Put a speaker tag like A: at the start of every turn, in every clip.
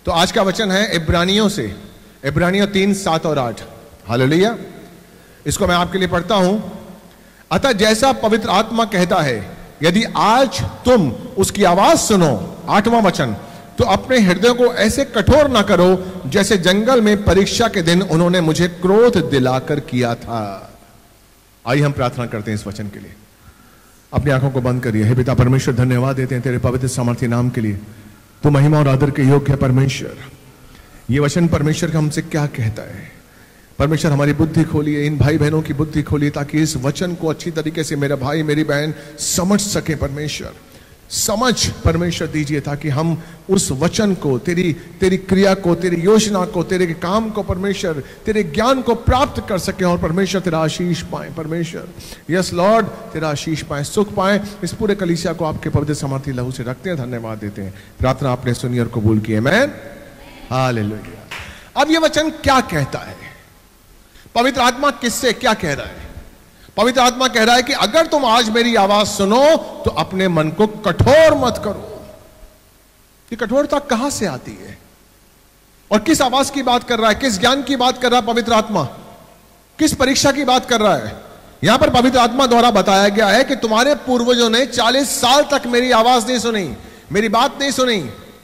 A: तो आज का वचन है इब्रानियों से, इब्रानियों 3, 7 और 8। हालेलुया। इसको मैं आपके लिए पढ़ता हूं। अतः जैसा पवित्र आत्मा कहता है, यदि आज तुम उसकी आवाज सुनो, 8वां वचन, तो अपने हृदय को ऐसे कठोर ना करो जैसे जंगल में परीक्षा के दिन उन्होंने मुझे क्रोध दिलाकर किया था। आइए हम प्रार्थना करते हैं इस वचन के लिए। अपनी आंखों को बंद करिए। हे पिता परमेश्वर, धन्यवाद देते हैं तेरे पवित्र सामर्थ्य नाम के लिए। तू महिमा और आदर के योग्य है परमेश्वर। ये वचन परमेश्वर का हमसे क्या कहता है? परमेश्वर हमारी बुद्धि खोलिए, इन भाई बहनों की बुद्धि खोलिए, ताकि इस वचन को अच्छी तरीके से मेरा भाई मेरी बहन समझ सके। परमेश्वर समझ परमेश्वर दीजिए, ताकि हम उस वचन को, तेरी क्रिया को, तेरी योजना को, तेरे काम को परमेश्वर, तेरे ज्ञान को प्राप्त कर सके और परमेश्वर तेरा आशीष पाए। परमेश्वर यस लॉर्ड, तेरा आशीष पाए, सुख पाए। इस पूरे कलीसिया को आपके पवित्र सामर्थ्य लहू से रखते हैं, धन्यवाद देते हैं। प्रार्थना आपने सुनी और कबूल की। आमीन, हालेलुया। अब ये वचन क्या कहता है? पवित्र आत्मा किससे क्या कह रहा है? पवित्र आत्मा कह रहा है कि अगर तुम आज मेरी आवाज सुनो तो अपने मन को कठोर मत करो। ये कठोरता कहां से आती है और किस आवाज की बात कर रहा है? किस ज्ञान की बात कर रहा है पवित्र आत्मा? किस परीक्षा की बात कर रहा है? यहां पर पवित्र आत्मा द्वारा बताया गया है कि तुम्हारे पूर्वजों ने 40 साल तक मेरी आवाज नहीं सुनी, मेरी बात नहीं सुनी,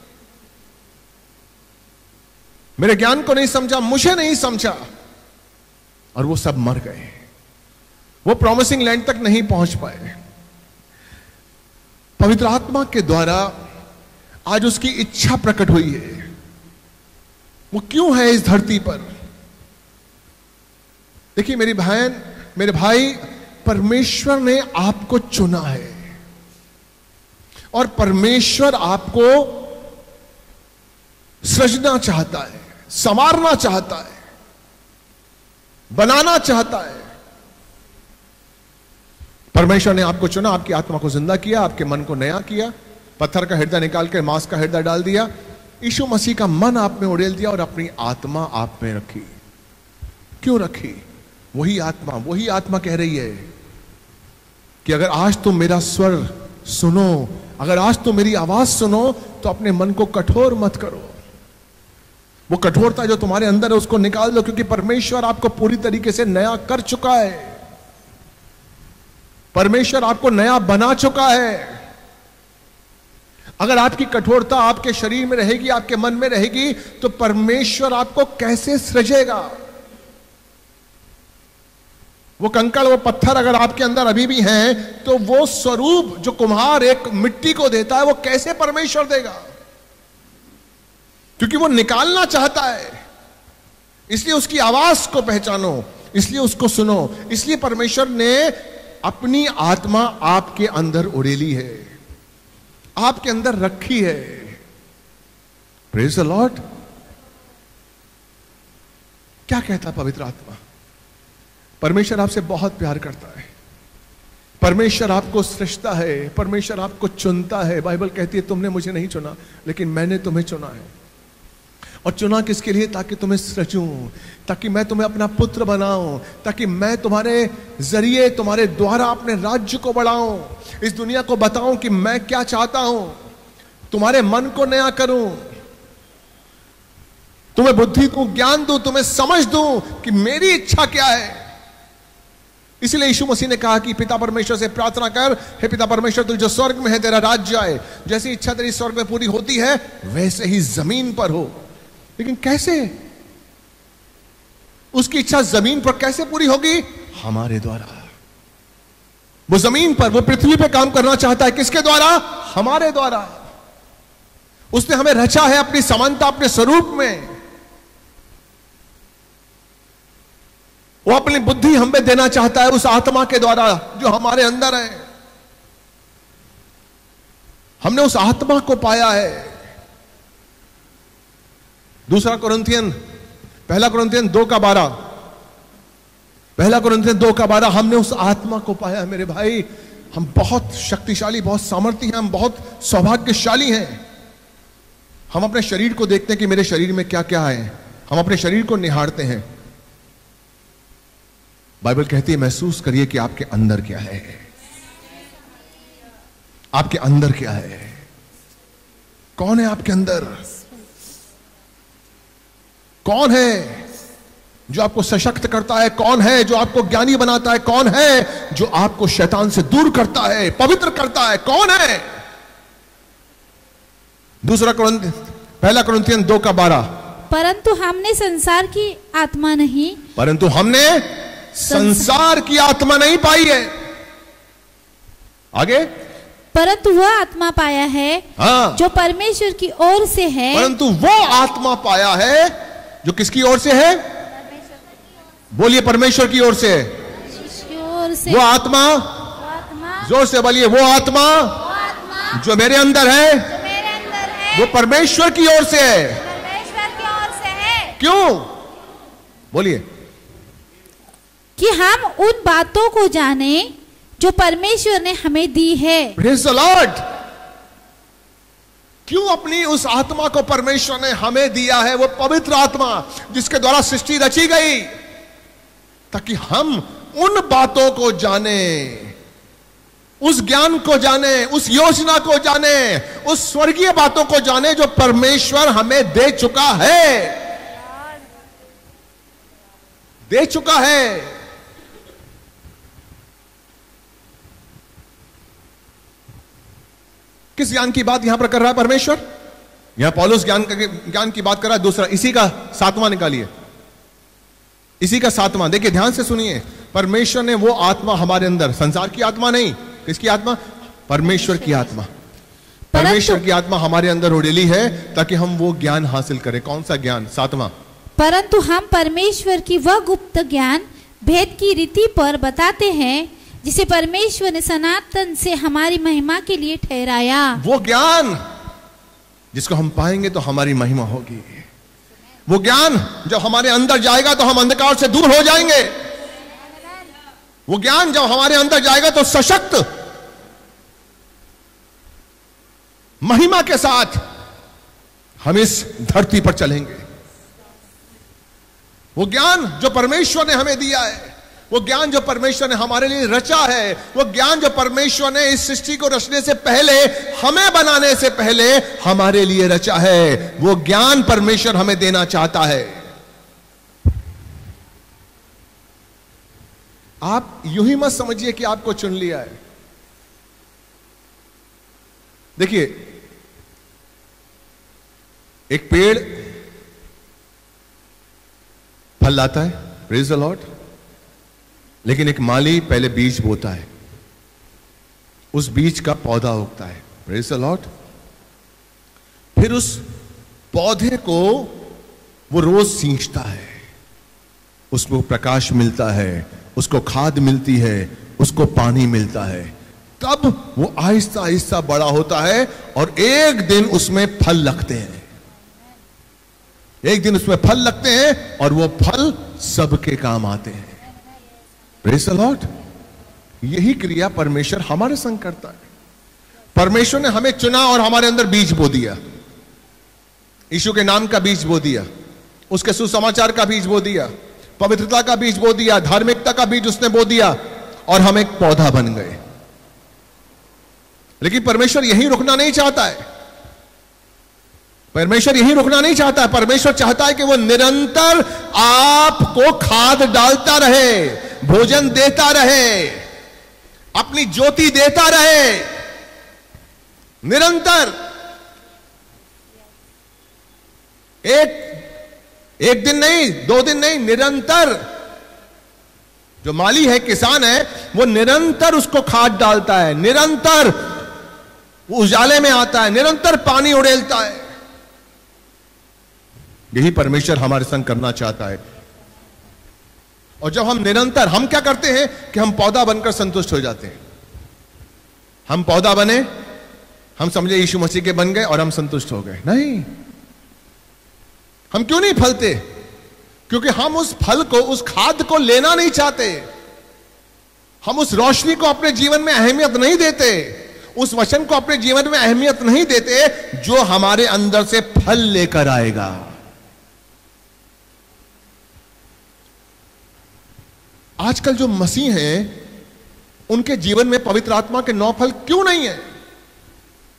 A: मेरे ज्ञान को नहीं समझा, मुझे नहीं समझा, और वो सब मर गए। वो प्रॉमिसिंग लैंड तक नहीं पहुंच पाए। पवित्र आत्मा के द्वारा आज उसकी इच्छा प्रकट हुई है। वो क्यों है इस धरती पर? देखिए मेरी बहन, मेरे भाई, परमेश्वर ने आपको चुना है और परमेश्वर आपको सृजना चाहता है, संवारना चाहता है, बनाना चाहता है। परमेश्वर ने आपको चुना, आपकी आत्मा को जिंदा किया, आपके मन को नया किया, पत्थर का हृदय निकाल कर मांस का हृदय डाल दिया, यीशु मसीह का मन आप में उड़ेल दिया और अपनी आत्मा आप में रखी। क्यों रखी? वही आत्मा कह रही है कि अगर आज तुम मेरा स्वर सुनो, अगर आज तुम मेरी आवाज सुनो, तो अपने मन को कठोर मत करो। वो कठोरता जो तुम्हारे अंदर है उसको निकाल दो, क्योंकि परमेश्वर आपको पूरी तरीके से नया कर चुका है। परमेश्वर आपको नया बना चुका है। अगर आपकी कठोरता आपके शरीर में रहेगी, आपके मन में रहेगी, तो परमेश्वर आपको कैसे सृजेगा? वो कंकड़, वो पत्थर अगर आपके अंदर अभी भी हैं, तो वो स्वरूप जो कुम्हार एक मिट्टी को देता है, वो कैसे परमेश्वर देगा? क्योंकि वो निकालना चाहता है। इसलिए उसकी आवाज को पहचानो, इसलिए उसको सुनो। इसलिए परमेश्वर ने अपनी आत्मा आपके अंदर उड़ेली है, आपके अंदर रखी है। Praise the lord. क्या कहता पवित्र आत्मा? परमेश्वर आपसे बहुत प्यार करता है, परमेश्वर आपको सृजता है, परमेश्वर आपको चुनता है। बाइबल कहती है तुमने मुझे नहीं चुना, लेकिन मैंने तुम्हें चुना है। और चुना किसके लिए? ताकि तुम्हें सृजूं, ताकि मैं तुम्हें अपना पुत्र बनाऊं, ताकि मैं तुम्हारे जरिए, तुम्हारे द्वारा अपने राज्य को बढ़ाऊं, इस दुनिया को बताऊं कि मैं क्या चाहता हूं, तुम्हारे मन को नया करूं, तुम्हें बुद्धि दूं, ज्ञान दूं, तुम्हें समझ दूं कि मेरी इच्छा क्या है। इसलिए यीशु मसीह ने कहा कि पिता परमेश्वर से प्रार्थना कर, हे पिता परमेश्वर, तू जो स्वर्ग में है तेरा राज्य आए, जैसी इच्छा तेरी स्वर्ग में पूरी होती है वैसे ही जमीन पर हो। लेकिन कैसे? उसकी इच्छा जमीन पर कैसे पूरी होगी? हमारे द्वारा। वो जमीन पर, वो पृथ्वी पे काम करना चाहता है। किसके द्वारा? हमारे द्वारा। उसने हमें रचा है अपनी समानता, अपने स्वरूप में। वो अपनी बुद्धि हमें देना चाहता है उस आत्मा के द्वारा जो हमारे अंदर है। हमने उस आत्मा को पाया है। पहला कुरिन्थियन 2:12, हमने उस आत्मा को पाया। मेरे भाई, हम बहुत शक्तिशाली, बहुत सामर्थ्य हैं, हम बहुत सौभाग्यशाली हैं। हम अपने शरीर को देखते हैं कि मेरे शरीर में क्या क्या है, हम अपने शरीर को निहारते हैं। बाइबल कहती है महसूस करिए कि आपके अंदर क्या है, आपके अंदर क्या है, कौन है आपके अंदर। कौन है जो आपको सशक्त करता है? कौन है जो आपको ज्ञानी बनाता है? कौन है जो आपको शैतान से दूर करता है, पवित्र करता है? कौन है? पहला कुरिन्थियन 2:12,
B: परंतु हमने संसार की आत्मा नहीं,
A: परंतु हमने संसार की आत्मा नहीं पाई है। आगे,
B: परंतु वह आत्मा पाया है
A: हाँ,
B: जो परमेश्वर की ओर से है।
A: परंतु वो आत्मा पाया है जो किसकी ओर से है? बोलिए, परमेश्वर की ओर से है। वो आत्मा, जोर से बोलिए, वो आत्मा जो मेरे अंदर है, वो परमेश्वर की ओर से है। क्यों? बोलिए।
B: कि हम उन बातों को जाने जो परमेश्वर ने हमें दी है।
A: Praise the lord. क्यों अपनी उस आत्मा को परमेश्वर ने हमें दिया है? वो पवित्र आत्मा जिसके द्वारा सृष्टि रची गई, ताकि हम उन बातों को जाने, उस ज्ञान को जाने, उस योजना को जाने, उस स्वर्गीय बातों को जाने जो परमेश्वर हमें दे चुका है, दे चुका है। किस ज्ञान की बात यहां पर कर रहा है परमेश्वर? यहां पौलुस ज्ञान की बात कर रहा है। दूसरा, इसी का 7वां निकालिए, इसी का 7वां। देखिए, ध्यान से सुनिए। परमेश्वर ने वो आत्मा हमारे अंदर, संसार की आत्मा नहीं, किसकी आत्मा? परमेश्वर की आत्मा। परमेश्वर की आत्मा हमारे अंदर उड़ेली है ताकि हम वो ज्ञान हासिल करें। कौन सा ज्ञान? 7वां।
B: परंतु हम परमेश्वर की वह गुप्त ज्ञान भेद की रीति पर बताते हैं जिसे परमेश्वर ने सनातन से हमारी महिमा के लिए ठहराया। वो
A: ज्ञान जिसको हम पाएंगे तो हमारी महिमा होगी। वो ज्ञान जब हमारे अंदर जाएगा तो हम अंधकार से दूर हो जाएंगे। वो ज्ञान जब हमारे अंदर जाएगा तो सशक्त महिमा के साथ हम इस धरती पर चलेंगे। वो ज्ञान जो परमेश्वर ने हमें दिया है, वो ज्ञान जो परमेश्वर ने हमारे लिए रचा है, वो ज्ञान जो परमेश्वर ने इस सृष्टि को रचने से पहले, हमें बनाने से पहले हमारे लिए रचा है, वो ज्ञान परमेश्वर हमें देना चाहता है। आप यूं ही मत समझिए कि आपको चुन लिया है। देखिए, एक पेड़ फल लाता है, प्रेज़ द लॉर्ड, लेकिन एक माली पहले बीज बोता है, उस बीज का पौधा उगता है, प्रेज़ द लॉर्ड। फिर उस पौधे को वो रोज सींचता है, उसको प्रकाश मिलता है, उसको खाद मिलती है, उसको पानी मिलता है, तब वो आहिस्ता आहिस्ता बड़ा होता है और एक दिन उसमें फल लगते हैं। एक दिन उसमें फल लगते हैं और वो फल सबके काम आते हैं। Praise the lord. यही क्रिया परमेश्वर हमारे संग करता है। परमेश्वर ने हमें चुना और हमारे अंदर बीज बो दिया, यीशु के नाम का बीज बो दिया, उसके सुसमाचार का बीज बो दिया, पवित्रता का बीज बो दिया, धार्मिकता का बीज उसने बो दिया और हम एक पौधा बन गए। लेकिन परमेश्वर यही रुकना नहीं चाहता है। परमेश्वर यही रुकना नहीं चाहता है। परमेश्वर चाहता है कि वो निरंतर आपको खाद डालता रहे, भोजन देता रहे, अपनी ज्योति देता रहे, निरंतर। एक दिन नहीं, 2 दिन नहीं, निरंतर। जो माली है, किसान है, वो निरंतर उसको खाद डालता है, निरंतर वो उजाले में आता है, निरंतर पानी उड़ेलता है। यही परमेश्वर हमारे संग करना चाहता है। और जब हम निरंतर, हम क्या करते हैं कि हम पौधा बनकर संतुष्ट हो जाते हैं। हम पौधा बने, हम समझे यीशु मसीह के बन गए और हम संतुष्ट हो गए। नहीं, हम क्यों नहीं फलते? क्योंकि हम उस फल को, उस खाद को लेना नहीं चाहते। हम उस रोशनी को अपने जीवन में अहमियत नहीं देते, उस वचन को अपने जीवन में अहमियत नहीं देते जो हमारे अंदर से फल लेकर आएगा। आजकल जो मसीह हैं, उनके जीवन में पवित्र आत्मा के 9 फल क्यों नहीं है?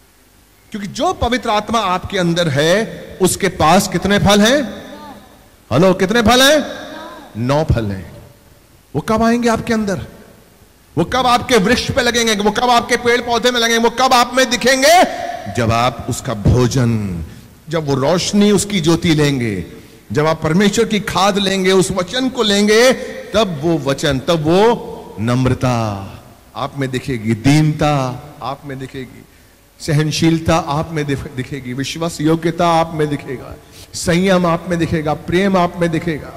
A: क्योंकि जो पवित्र आत्मा आपके अंदर है, उसके पास कितने फल हैं? हेलो, कितने फल हैं? 9 फल हैं। वो कब आएंगे आपके अंदर? वो कब आपके वृक्ष पे लगेंगे? वो कब आपके पेड़ पौधे में लगेंगे? वो कब आप में दिखेंगे? जब आप उसका भोजन, जब वो रोशनी, उसकी ज्योति लेंगे, जब आप परमेश्वर की खाद लेंगे, उस वचन को लेंगे, तब वो वचन, तब वो नम्रता आप में दिखेगी, दीनता आप में दिखेगी, सहनशीलता आप में दिखेगी, विश्वास योग्यता आप में दिखेगा, संयम आप में दिखेगा, प्रेम आप में दिखेगा।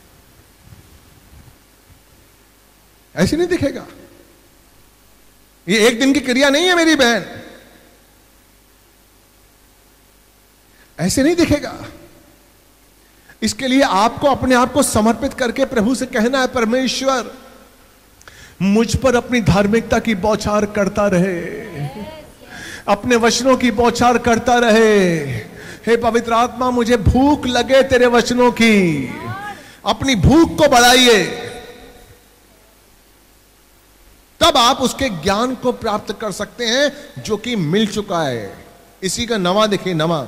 A: ऐसे नहीं दिखेगा। ये एक दिन की क्रिया नहीं है मेरी बहन, ऐसे नहीं दिखेगा। इसके लिए आपको अपने आप को समर्पित करके प्रभु से कहना है, परमेश्वर मुझ पर अपनी धार्मिकता की बौछार करता रहे, अपने वचनों की बौछार करता रहे। हे पवित्र आत्मा, मुझे भूख लगे तेरे वचनों की, अपनी भूख को बढ़ाइए, तब आप उसके ज्ञान को प्राप्त कर सकते हैं जो कि मिल चुका है। इसी का नवा देखिए, नवा।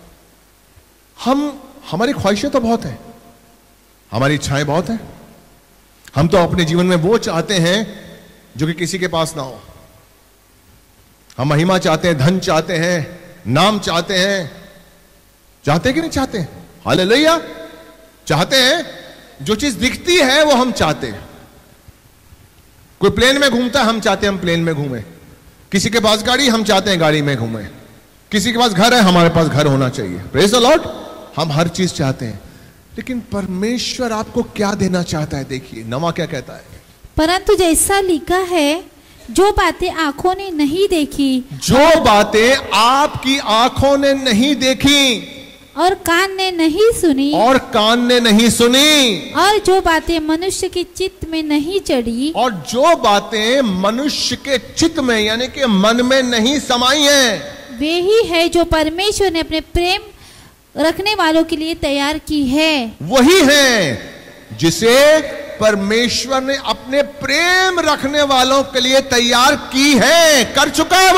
A: हमारी ख्वाहिशें तो बहुत है, हमारी इच्छाएं बहुत हैं। हम तो अपने जीवन में वो चाहते हैं जो कि किसी के पास ना हो। हम महिमा चाहते हैं, धन चाहते हैं, नाम चाहते हैं। चाहते हैं कि नहीं चाहते हैं? हालेलुया। चाहते हैं। जो चीज दिखती है वो हम चाहते हैं। कोई प्लेन में घूमता है, हम चाहते हैं हम प्लेन में घूमें। किसी के पास गाड़ी, हम चाहते हैं गाड़ी में घूमें। किसी के पास घर है, हमारे पास घर होना चाहिए। Praise the lord. हम हर चीज चाहते हैं, लेकिन परमेश्वर आपको क्या देना चाहता है? देखिए नवा क्या कहता है।
B: परंतु जैसा लिखा है, जो बातें आंखों ने नहीं देखी,
A: जो बातें आपकी आंखों ने नहीं देखी
B: और कान ने नहीं सुनी,
A: और कान ने नहीं सुनी,
B: और जो बातें मनुष्य के चित्त में नहीं चढ़ी,
A: और जो बातें मनुष्य के चित्त में यानी कि मन में नहीं समाई हैं,
B: वे ही है जो परमेश्वर ने अपने प्रेम रखने वालों के लिए तैयार की है।
A: वही है जिसे परमेश्वर ने अपने प्रेम रखने वालों के लिए तैयार की है। कर चुका है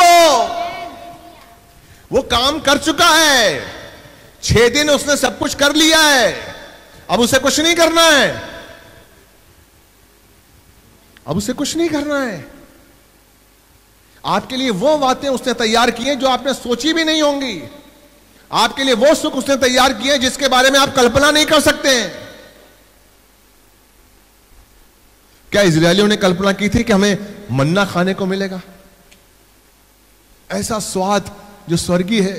A: वो काम कर चुका है। 6 दिन उसने सब कुछ कर लिया है, अब उसे कुछ नहीं करना है। अब उसे कुछ नहीं करना है। आपके लिए वो बातें उसने तैयार की हैं जो आपने सोची भी नहीं होंगी। आपके लिए वो सुख उसने तैयार किए हैं जिसके बारे में आप कल्पना नहीं कर सकते हैं। क्या इजरायलियों ने कल्पना की थी कि हमें मन्ना खाने को मिलेगा? ऐसा स्वाद जो स्वर्गीय है।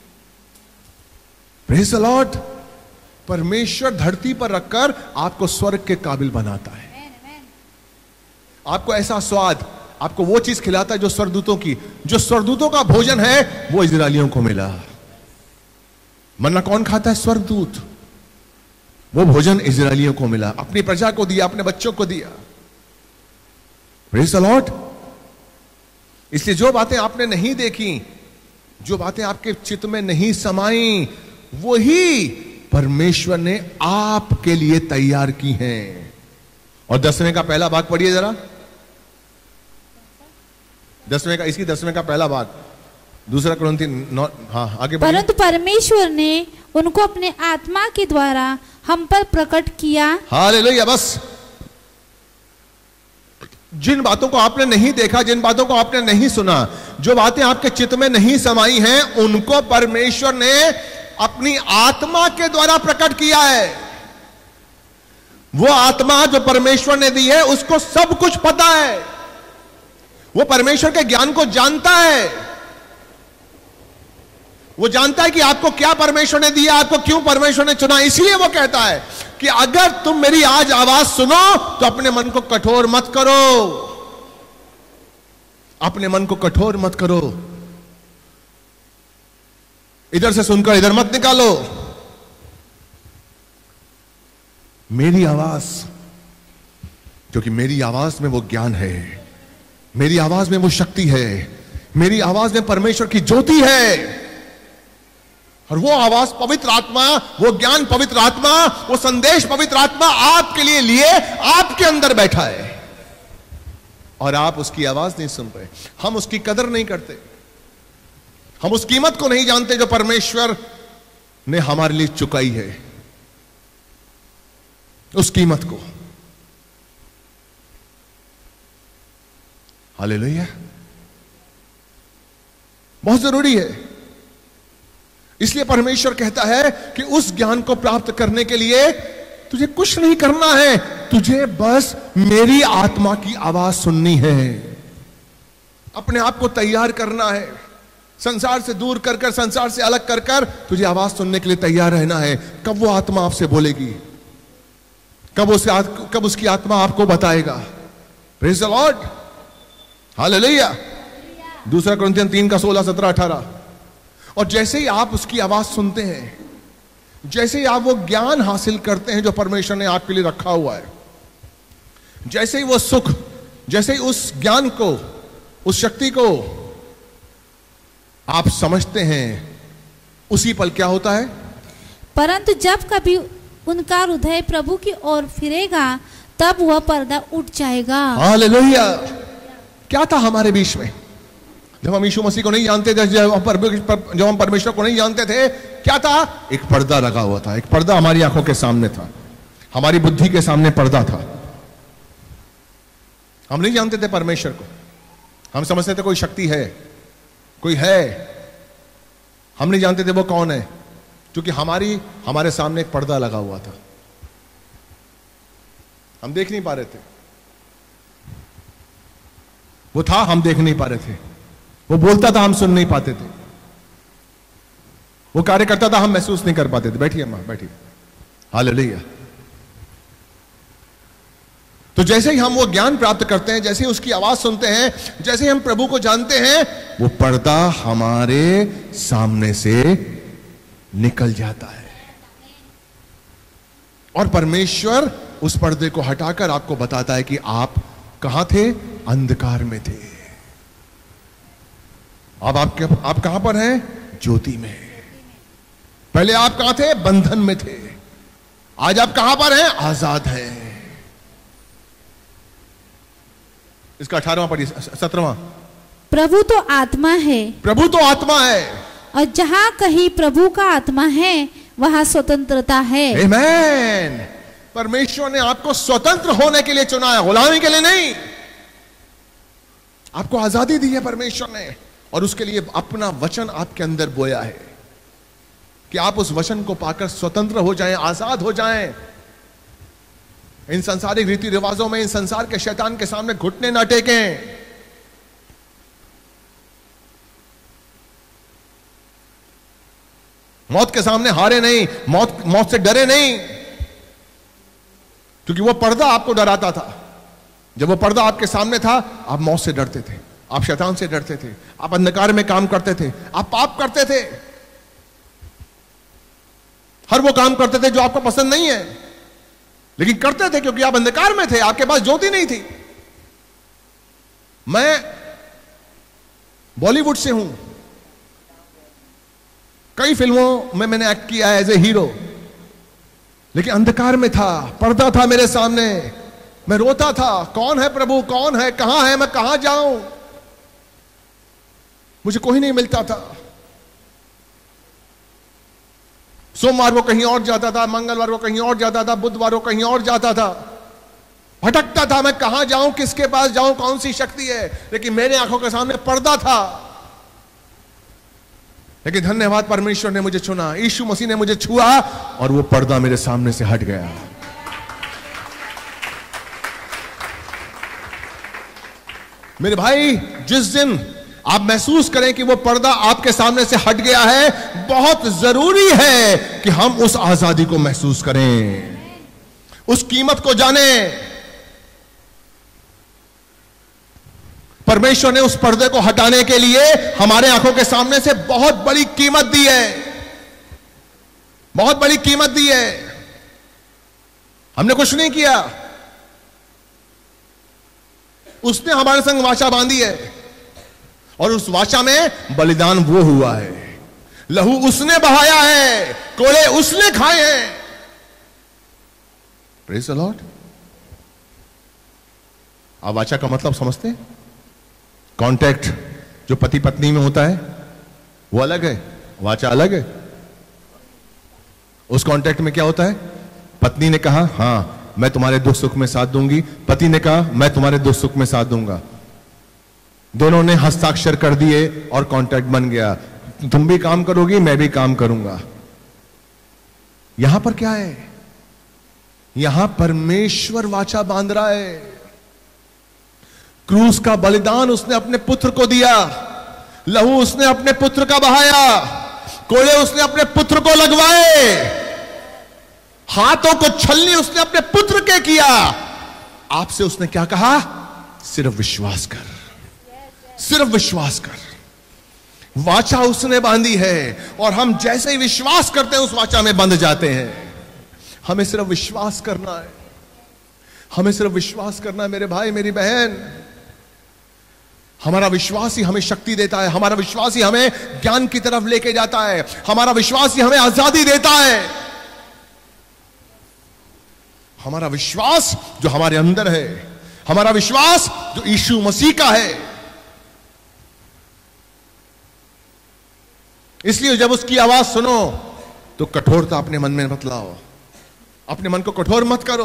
A: Praise the lord. परमेश्वर धरती पर रखकर आपको स्वर्ग के काबिल बनाता है। आपको ऐसा स्वाद, आपको वो चीज खिलाता है जो स्वर्गदूतों का भोजन है, वो इजरायलियों को मिला। मन्ना कौन खाता है? स्वर्गदूत। वो भोजन इजरायलियों को मिला, अपनी प्रजा को दिया, अपने बच्चों को दिया। Praise the lord. इसलिए जो बातें आपने नहीं देखी, जो बातें आपके चित्त में नहीं समाई, वही परमेश्वर ने आपके लिए तैयार की हैं। और 10वें का पहला भाग पढ़िए जरा। 10वें का पहला भाग, 2 कुरिन्थियों। हाँ, आगे बढ़िए।
B: परंतु परमेश्वर ने उनको अपने आत्मा के द्वारा हम पर प्रकट किया।
A: हालेलुया। बस जिन बातों को आपने नहीं देखा, जिन बातों को आपने नहीं सुना, जो बातें आपके चित्त में नहीं समाई हैं, उनको परमेश्वर ने अपनी आत्मा के द्वारा प्रकट किया है। वो आत्मा जो परमेश्वर ने दी है, उसको सब कुछ पता है। वो परमेश्वर के ज्ञान को जानता है। वो जानता है कि आपको क्या परमेश्वर ने दिया, आपको क्यों परमेश्वर ने चुना। इसलिए वो कहता है कि अगर तुम मेरी आज आवाज सुनो तो अपने मन को कठोर मत करो। अपने मन को कठोर मत करो। इधर से सुनकर इधर मत निकालो। मेरी आवाज, क्योंकि मेरी आवाज में वो ज्ञान है, मेरी आवाज में वो शक्ति है, मेरी आवाज में परमेश्वर की ज्योति है। और वो आवाज पवित्र आत्मा, वो ज्ञान पवित्र आत्मा, वो संदेश पवित्र आत्मा आपके लिए आपके अंदर बैठा है। और आप उसकी आवाज नहीं सुन रहे। हम उसकी कदर नहीं करते। हम उस कीमत को नहीं जानते जो परमेश्वर ने हमारे लिए चुकाई है। उस कीमत को। हालेलुया। बहुत जरूरी है। इसलिए परमेश्वर कहता है कि उस ज्ञान को प्राप्त करने के लिए तुझे कुछ नहीं करना है, तुझे बस मेरी आत्मा की आवाज सुननी है, अपने आप को तैयार करना है, संसार से दूर कर कर, संसार से अलग कर कर तुझे आवाज सुनने के लिए तैयार रहना है। कब वो आत्मा आपसे बोलेगी, कब उसकी आत्मा आपको बताएगा। Praise the lord, hallelujah. 2 Corinthian 3 का 16, 17, 18। और जैसे ही आप उसकी आवाज सुनते हैं, जैसे ही आप वो ज्ञान हासिल करते हैं जो परमेश्वर ने आपके लिए रखा हुआ है, जैसे ही वो सुख, जैसे ही उस ज्ञान को, उस शक्ति को आप समझते हैं, उसी पल क्या होता है?
B: परंतु जब कभी उनका हृदय प्रभु की ओर फिरेगा तब वह पर्दा उठ जाएगा।
A: हालेलुया। क्या था हमारे बीच में जब हम यीशु मसीह को नहीं जानते थे, जब हम परमेश्वर को नहीं जानते थे, क्या था? एक पर्दा लगा हुआ था। एक पर्दा हमारी आंखों के सामने था, हमारी बुद्धि के सामने पर्दा था। हम नहीं जानते थे परमेश्वर को, हम समझते थे कोई शक्ति है, कोई है, हम नहीं जानते थे वो कौन है, क्योंकि हमारे सामने एक पर्दा लगा हुआ था। हम देख नहीं पा रहे थे। वो था, हम देख नहीं पा रहे थे। वो बोलता था, हम सुन नहीं पाते थे। वो कार्य करता था, हम महसूस नहीं कर पाते थे। बैठिए मां, बैठिए। हालेलुया। तो जैसे ही हम वो ज्ञान प्राप्त करते हैं, जैसे ही उसकी आवाज सुनते हैं, जैसे ही हम प्रभु को जानते हैं, वो पर्दा हमारे सामने से निकल जाता है और परमेश्वर उस पर्दे को हटाकर आपको बताता है कि आप कहां थे? अंधकार में थे। अब आप कहां पर हैं? ज्योति में। पहले आप कहां थे? बंधन में थे। आज आप कहां पर हैं? आजाद हैं। इसका 18वां पढ़िए, 17वां।
B: प्रभु तो आत्मा है,
A: प्रभु तो आत्मा है,
B: और जहां कहीं प्रभु का आत्मा है वहां स्वतंत्रता है।
A: आमेन। परमेश्वर ने आपको स्वतंत्र होने के लिए चुना है, गुलामी के लिए नहीं। आपको आजादी दी है परमेश्वर ने, और उसके लिए अपना वचन आपके अंदर बोया है कि आप उस वचन को पाकर स्वतंत्र हो जाएं, आजाद हो जाएं। इन संसारिक रीति रिवाजों में, इन संसार के शैतान के सामने घुटने ना टेकें। मौत के सामने हारे नहीं, मौत से डरे नहीं, क्योंकि वो पर्दा आपको डराता था। जब वो पर्दा आपके सामने था, आप मौत से डरते थे, आप शैतान से डरते थे, आप अंधकार में काम करते थे, आप पाप करते थे, हर वो काम करते थे जो आपको पसंद नहीं है, लेकिन करते थे क्योंकि आप अंधकार में थे, आपके पास ज्योति नहीं थी। मैं बॉलीवुड से हूं, कई फिल्मों में मैंने एक्ट किया है एज ए हीरो, लेकिन अंधकार में था, पर्दा था मेरे सामने, मैं रोता था, कौन है प्रभु, कौन है, कहां है, मैं कहां जाऊं, मुझे कोई नहीं मिलता था। सोमवार को कहीं और जाता था, मंगलवार को कहीं और जाता था, बुधवार को कहीं और जाता था, भटकता था, मैं कहां जाऊं, किसके पास जाऊं, कौन सी शक्ति है, लेकिन मेरे आंखों के सामने पर्दा था। लेकिन धन्यवाद, परमेश्वर ने मुझे चुना, यीशु मसीह ने मुझे छुआ और वो पर्दा मेरे सामने से हट गया। मेरे भाई, जिस दिन आप महसूस करें कि वो पर्दा आपके सामने से हट गया है, बहुत जरूरी है कि हम उस आजादी को महसूस करें, उस कीमत को जानें। परमेश्वर ने उस पर्दे को हटाने के लिए हमारे आंखों के सामने से बहुत बड़ी कीमत दी है, बहुत बड़ी कीमत दी है। हमने कुछ नहीं किया, उसने हमारे संग वाचा बांधी है, और उस वाचा में बलिदान वो हुआ है, लहू उसने बहाया है, कोड़े उसने खाए हैं। Praise the lord. आप वाचा का मतलब समझते हैं? कॉन्टैक्ट जो पति पत्नी में होता है वो अलग है, वाचा अलग है। उस कॉन्टैक्ट में क्या होता है? पत्नी ने कहा, हां मैं तुम्हारे दुख सुख में साथ दूंगी। पति ने कहा मैं तुम्हारे दुख सुख में साथ दूंगा। दोनों ने हस्ताक्षर कर दिए और कॉन्ट्रैक्ट बन गया। तुम भी काम करोगी, मैं भी काम करूंगा। यहां पर क्या है? यहां परमेश्वर वाचा बांध रहा है। क्रूस का बलिदान उसने अपने पुत्र को दिया, लहू उसने अपने पुत्र का बहाया, कोड़े उसने अपने पुत्र को लगवाए, हाथों को छलनी उसने अपने पुत्र के किया। आपसे उसने क्या कहा? सिर्फ विश्वास कर, सिर्फ विश्वास कर। वाचा उसने बांधी है और हम जैसे ही विश्वास करते हैं उस वाचा में बंध जाते हैं। हमें सिर्फ विश्वास करना है, हमें सिर्फ विश्वास करना है मेरे भाई मेरी बहन। हमारा विश्वास ही हमें शक्ति देता है, हमारा विश्वास ही हमें ज्ञान की तरफ लेके जाता है, हमारा विश्वास ही हमें आजादी देता है। हमारा विश्वास जो हमारे अंदर है, हमारा विश्वास जो यीशु मसीह का है। इसलिए जब उसकी आवाज सुनो तो कठोरता अपने मन में मत लाओ, अपने मन को कठोर मत करो,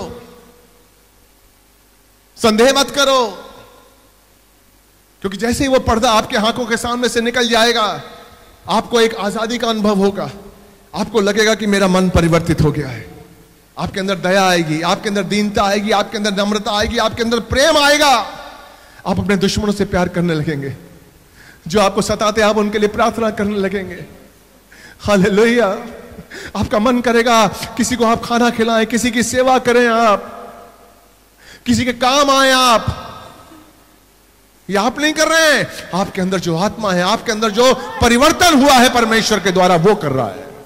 A: संदेह मत करो, क्योंकि जैसे ही वो पर्दा आपके आंखों के सामने से निकल जाएगा, आपको एक आजादी का अनुभव होगा। आपको लगेगा कि मेरा मन परिवर्तित हो गया है। आपके अंदर दया आएगी, आपके अंदर दीनता आएगी, आपके अंदर नम्रता आएगी, आपके अंदर प्रेम आएगा। आप अपने दुश्मनों से प्यार करने लगेंगे, जो आपको सताते आप उनके लिए प्रार्थना करने लगेंगे। हालेलुया। आपका मन करेगा किसी को आप खाना खिलाएं, किसी की सेवा करें, आप किसी के काम आए। आप ये आप नहीं कर रहे हैं, आपके अंदर जो आत्मा है, आपके अंदर जो परिवर्तन हुआ है परमेश्वर के द्वारा, वो कर रहा है,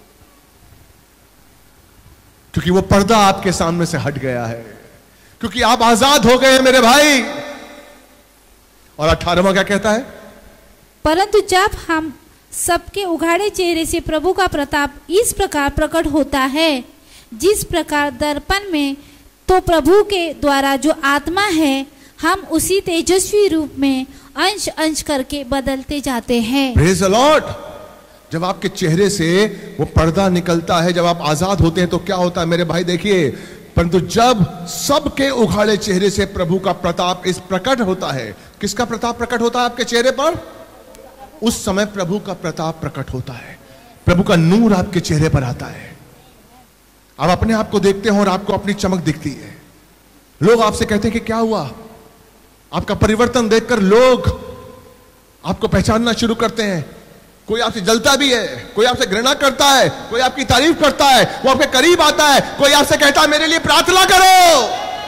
A: क्योंकि वो पर्दा आपके सामने से हट गया है, क्योंकि आप आजाद हो गए हैं मेरे भाई। और 18वां क्या कहता है?
B: परंतु जब हम सबके उघाड़े चेहरे से प्रभु का प्रताप इस प्रकार प्रकट होता है, जिस प्रकार दर्पण में, तो प्रभु के द्वारा जो आत्मा है, हम उसी तेजस्वी रूप में अंश अंश करके बदलते जाते हैं।
A: Praise the lord. जब आपके चेहरे से वो पर्दा निकलता है, जब आप आजाद होते हैं, तो क्या होता है मेरे भाई? देखिए, परंतु जब सबके उघाड़े चेहरे से प्रभु का प्रताप इस प्रकट होता है। किसका प्रताप प्रकट होता है आपके चेहरे पर? उस समय प्रभु का प्रताप प्रकट होता है, प्रभु का नूर आपके चेहरे पर आता है। आप अपने आप को देखते हो और आपको अपनी चमक दिखती है। लोग आपसे कहते हैं कि क्या हुआ? आपका परिवर्तन देखकर लोग आपको पहचानना शुरू करते हैं। कोई आपसे जलता भी है, कोई आपसे घृणा करता है, कोई आपकी तारीफ करता है, वो आपके करीब आता है, कोई आपसे कहता है मेरे लिए प्रार्थना करो,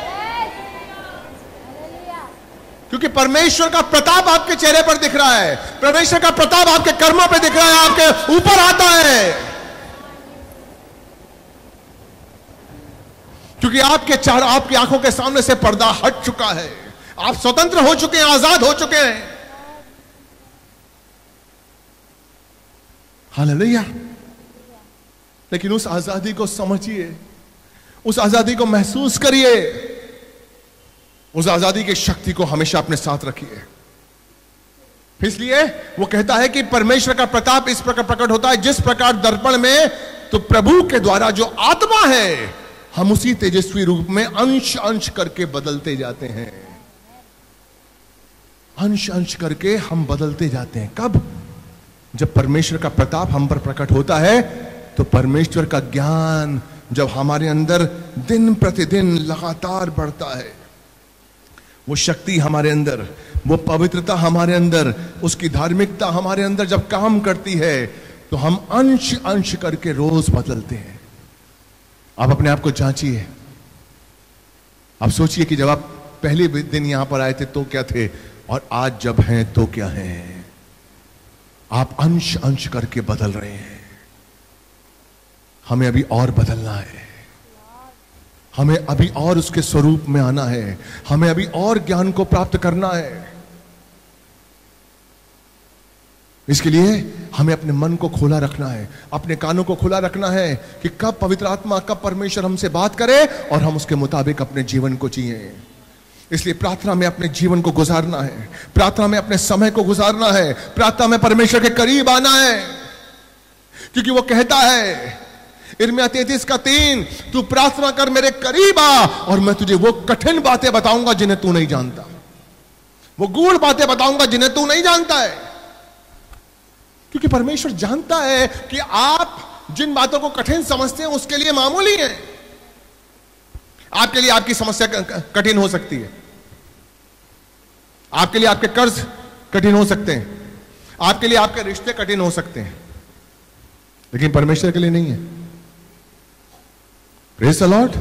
A: क्योंकि परमेश्वर का प्रताप आपके चेहरे पर दिख रहा है, परमेश्वर का प्रताप आपके कर्मों पे दिख रहा है, आपके ऊपर आता है, क्योंकि आपकी आंखों के सामने से पर्दा हट चुका है। आप स्वतंत्र हो चुके हैं, आजाद हो चुके हैं। हालेलुया। लेकिन उस आजादी को समझिए, उस आजादी को महसूस करिए, उस आजादी की शक्ति को हमेशा अपने साथ रखिए। इसलिए वो कहता है कि परमेश्वर का प्रताप इस प्रकार प्रकट होता है, जिस प्रकार दर्पण में, तो प्रभु के द्वारा जो आत्मा है, हम उसी तेजस्वी रूप में अंश अंश करके बदलते जाते हैं। अंश अंश करके हम बदलते जाते हैं। कब? जब परमेश्वर का प्रताप हम पर प्रकट होता है, तो परमेश्वर का ज्ञान जब हमारे अंदर दिन प्रतिदिन लगातार बढ़ता है, वो शक्ति हमारे अंदर, वो पवित्रता हमारे अंदर, उसकी धार्मिकता हमारे अंदर जब काम करती है, तो हम अंश अंश करके रोज बदलते हैं। आप अपने आप को जांचिए। आप सोचिए कि जब आप पहले दिन यहां पर आए थे तो क्या थे, और आज जब हैं तो क्या हैं। आप अंश अंश करके बदल रहे हैं। हमें अभी और बदलना है, हमें अभी और उसके स्वरूप में आना है, हमें अभी और ज्ञान को प्राप्त करना है। इसके लिए हमें अपने मन को खोला रखना है, अपने कानों को खुला रखना है कि कब पवित्र आत्मा, कब परमेश्वर हमसे बात करे और हम उसके मुताबिक अपने जीवन को जिए। इसलिए प्रार्थना में अपने जीवन को गुजारना है, प्रार्थना में अपने समय को गुजारना है, प्रार्थना में परमेश्वर के करीब आना है, क्योंकि वो कहता है इर्मिया 33:3, तू प्रार्थना कर मेरे करीब आ और मैं तुझे वो कठिन बातें बताऊंगा जिन्हें तू नहीं जानता, वो गूढ़ बातें बताऊंगा जिन्हें तू नहीं जानता है। क्योंकि परमेश्वर जानता है कि आप जिन बातों को कठिन समझते हैं उसके लिए मामूली है। आपके लिए आपकी समस्या कठिन हो सकती है, आपके लिए आपके कर्ज कठिन हो सकते हैं, आपके लिए आपके रिश्ते कठिन हो सकते हैं, लेकिन परमेश्वर के लिए नहीं है। Praise the lord.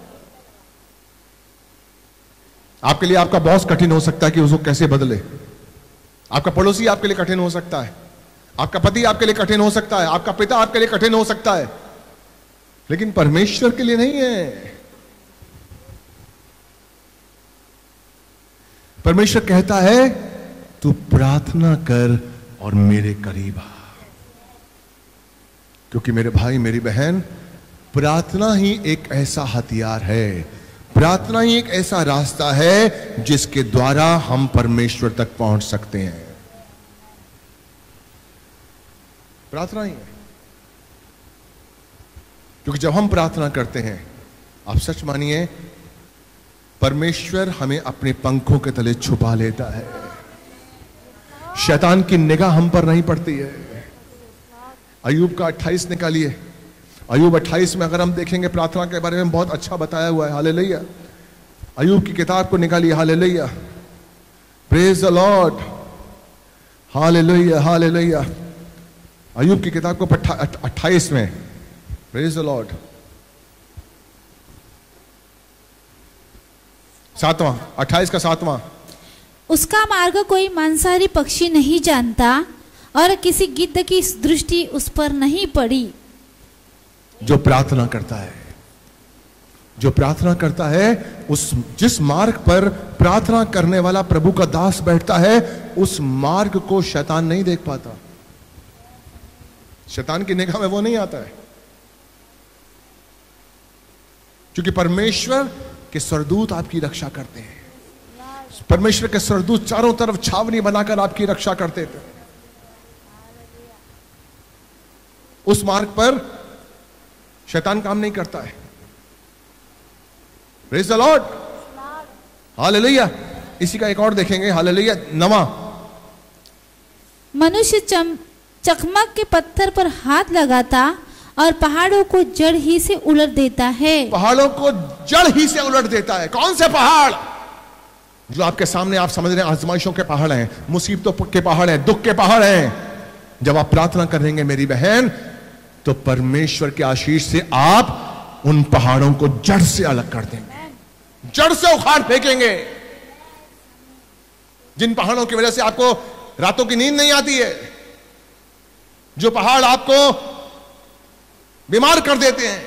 A: आपके लिए आपका बॉस कठिन हो सकता है कि उसको कैसे बदले, आपका पड़ोसी आपके लिए कठिन हो सकता है, आपका पति आपके लिए कठिन हो सकता है, आपका पिता आपके लिए कठिन हो सकता है, लेकिन परमेश्वर के लिए नहीं है। परमेश्वर कहता है तू प्रार्थना कर और मेरे करीब आ। क्योंकि मेरे भाई मेरी बहन, प्रार्थना ही एक ऐसा हथियार है, प्रार्थना ही एक ऐसा रास्ता है जिसके द्वारा हम परमेश्वर तक पहुंच सकते हैं। प्रार्थना ही है। क्योंकि जब हम प्रार्थना करते हैं, आप सच मानिए, परमेश्वर हमें अपने पंखों के तले छुपा लेता है। शैतान की निगाह हम पर नहीं पड़ती है। अय्यूब का 28 निकालिए। अय्यूब 28 में अगर हम देखेंगे प्रार्थना के बारे में बहुत अच्छा बताया हुआ है। हालेलुया। अय्यूब की किताब को निकालिए। Hallelujah, praise the lord. Hallelujah, hallelujah. Ayyub की किताब को 28 में, प्रेज द लॉर्ड। 7वां, 28 का 7वां।
B: उसका मार्ग कोई मांसाहारी पक्षी नहीं जानता और किसी गिद्ध की दृष्टि उस पर नहीं पड़ी।
A: जो प्रार्थना करता है, जो प्रार्थना करता है, उस जिस मार्ग पर प्रार्थना करने वाला प्रभु का दास बैठता है, उस मार्ग को शैतान नहीं देख पाता। शैतान की निगाह में वो नहीं आता है, क्योंकि परमेश्वर के स्वर्गदूत आपकी रक्षा करते हैं। परमेश्वर के स्वर्गदूत चारों तरफ छावनी बनाकर आपकी रक्षा करते थे। उस मार्ग पर शैतान काम नहीं करता है। Praise the lord, hallelujah. इसी का एक और देखेंगे। हालेलुया, 9वां।
B: मनुष्य चकमक के पत्थर पर हाथ लगाता और पहाड़ों को जड़ ही से उलट देता है। पहाड़ों को
A: जड़ ही से उलट देता है। कौन से पहाड़? जो आपके सामने आप समझ रहे हैं आजमाइशों के पहाड़ हैं, मुसीबतों के पहाड़ हैं, दुख के पहाड़ हैं। जब आप प्रार्थना करेंगे मेरी बहन, तो परमेश्वर के आशीष से आप उन पहाड़ों को जड़ से अलग कर देंगे, जड़ से उखाड़ फेंकेंगे। जिन पहाड़ों की वजह से आपको रातों की नींद नहीं आती है, जो पहाड़ आपको बीमार कर देते हैं,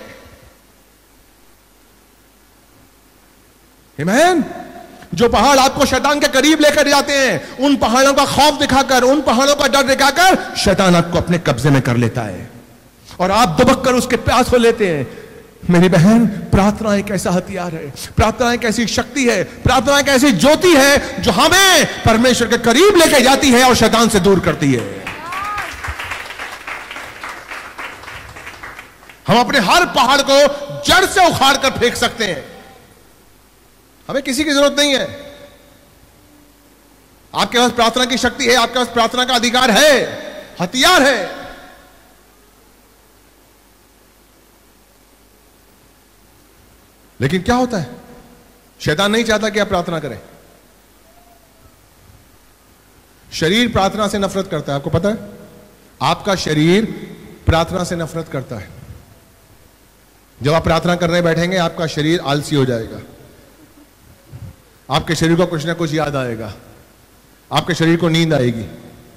A: आमीन, जो पहाड़ आपको शैतान के करीब लेकर जाते हैं, उन पहाड़ों का खौफ दिखाकर, उन पहाड़ों का डर दिखाकर शैतान आपको अपने कब्जे में कर लेता है और आप दुबक कर उसके प्यास हो लेते हैं। मेरी बहन, प्रार्थना एक ऐसा हथियार है, प्रार्थना एक ऐसी शक्ति है, प्रार्थना एक ऐसी ज्योति है जो हमें परमेश्वर के करीब लेकर जाती है और शैतान से दूर करती है। हम अपने हर पहाड़ को जड़ से उखाड़ कर फेंक सकते हैं। हमें किसी की जरूरत नहीं है। आपके पास प्रार्थना की शक्ति है, आपके पास प्रार्थना का अधिकार है, हथियार है। लेकिन क्या होता है, शैतान नहीं चाहता कि आप प्रार्थना करें। शरीर प्रार्थना से नफरत करता है। आपको पता है, आपका शरीर प्रार्थना से नफरत करता है। जब आप प्रार्थना करने बैठेंगे, आपका शरीर आलसी हो जाएगा, आपके शरीर को कुछ ना कुछ याद आएगा, आपके शरीर को नींद आएगी,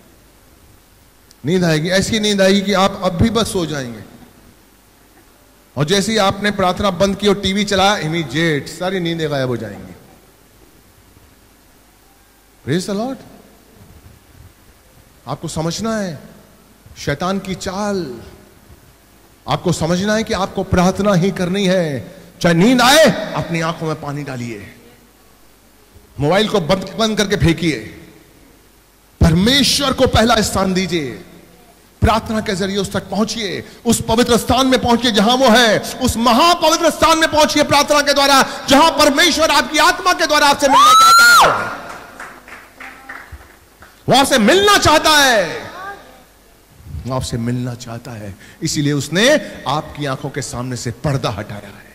A: नींद आएगी, ऐसी नींद आएगी कि आप अब भी बस सो जाएंगे। और जैसे ही आपने प्रार्थना बंद की और टीवी चलाया, इमीडिएट सारी नींदें गायब हो जाएंगी। Praise the lord. आपको समझना है शैतान की चाल, आपको समझना है कि आपको प्रार्थना ही करनी है। चाहे नींद आए, अपनी आंखों में पानी डालिए, मोबाइल को बंद करके फेंकिए, परमेश्वर को पहला स्थान दीजिए, प्रार्थना के जरिए उस तक पहुंचिए, उस पवित्र स्थान में पहुंचिए जहां वो है, उस महापवित्र स्थान में पहुंचिए प्रार्थना के द्वारा, जहां परमेश्वर आपकी आत्मा के द्वारा आपसे मिलना चाहता है, वो आपसे मिलना चाहता है, वो आपसे मिलना चाहता है। इसीलिए उसने आपकी आंखों के सामने से पर्दा हटाया है,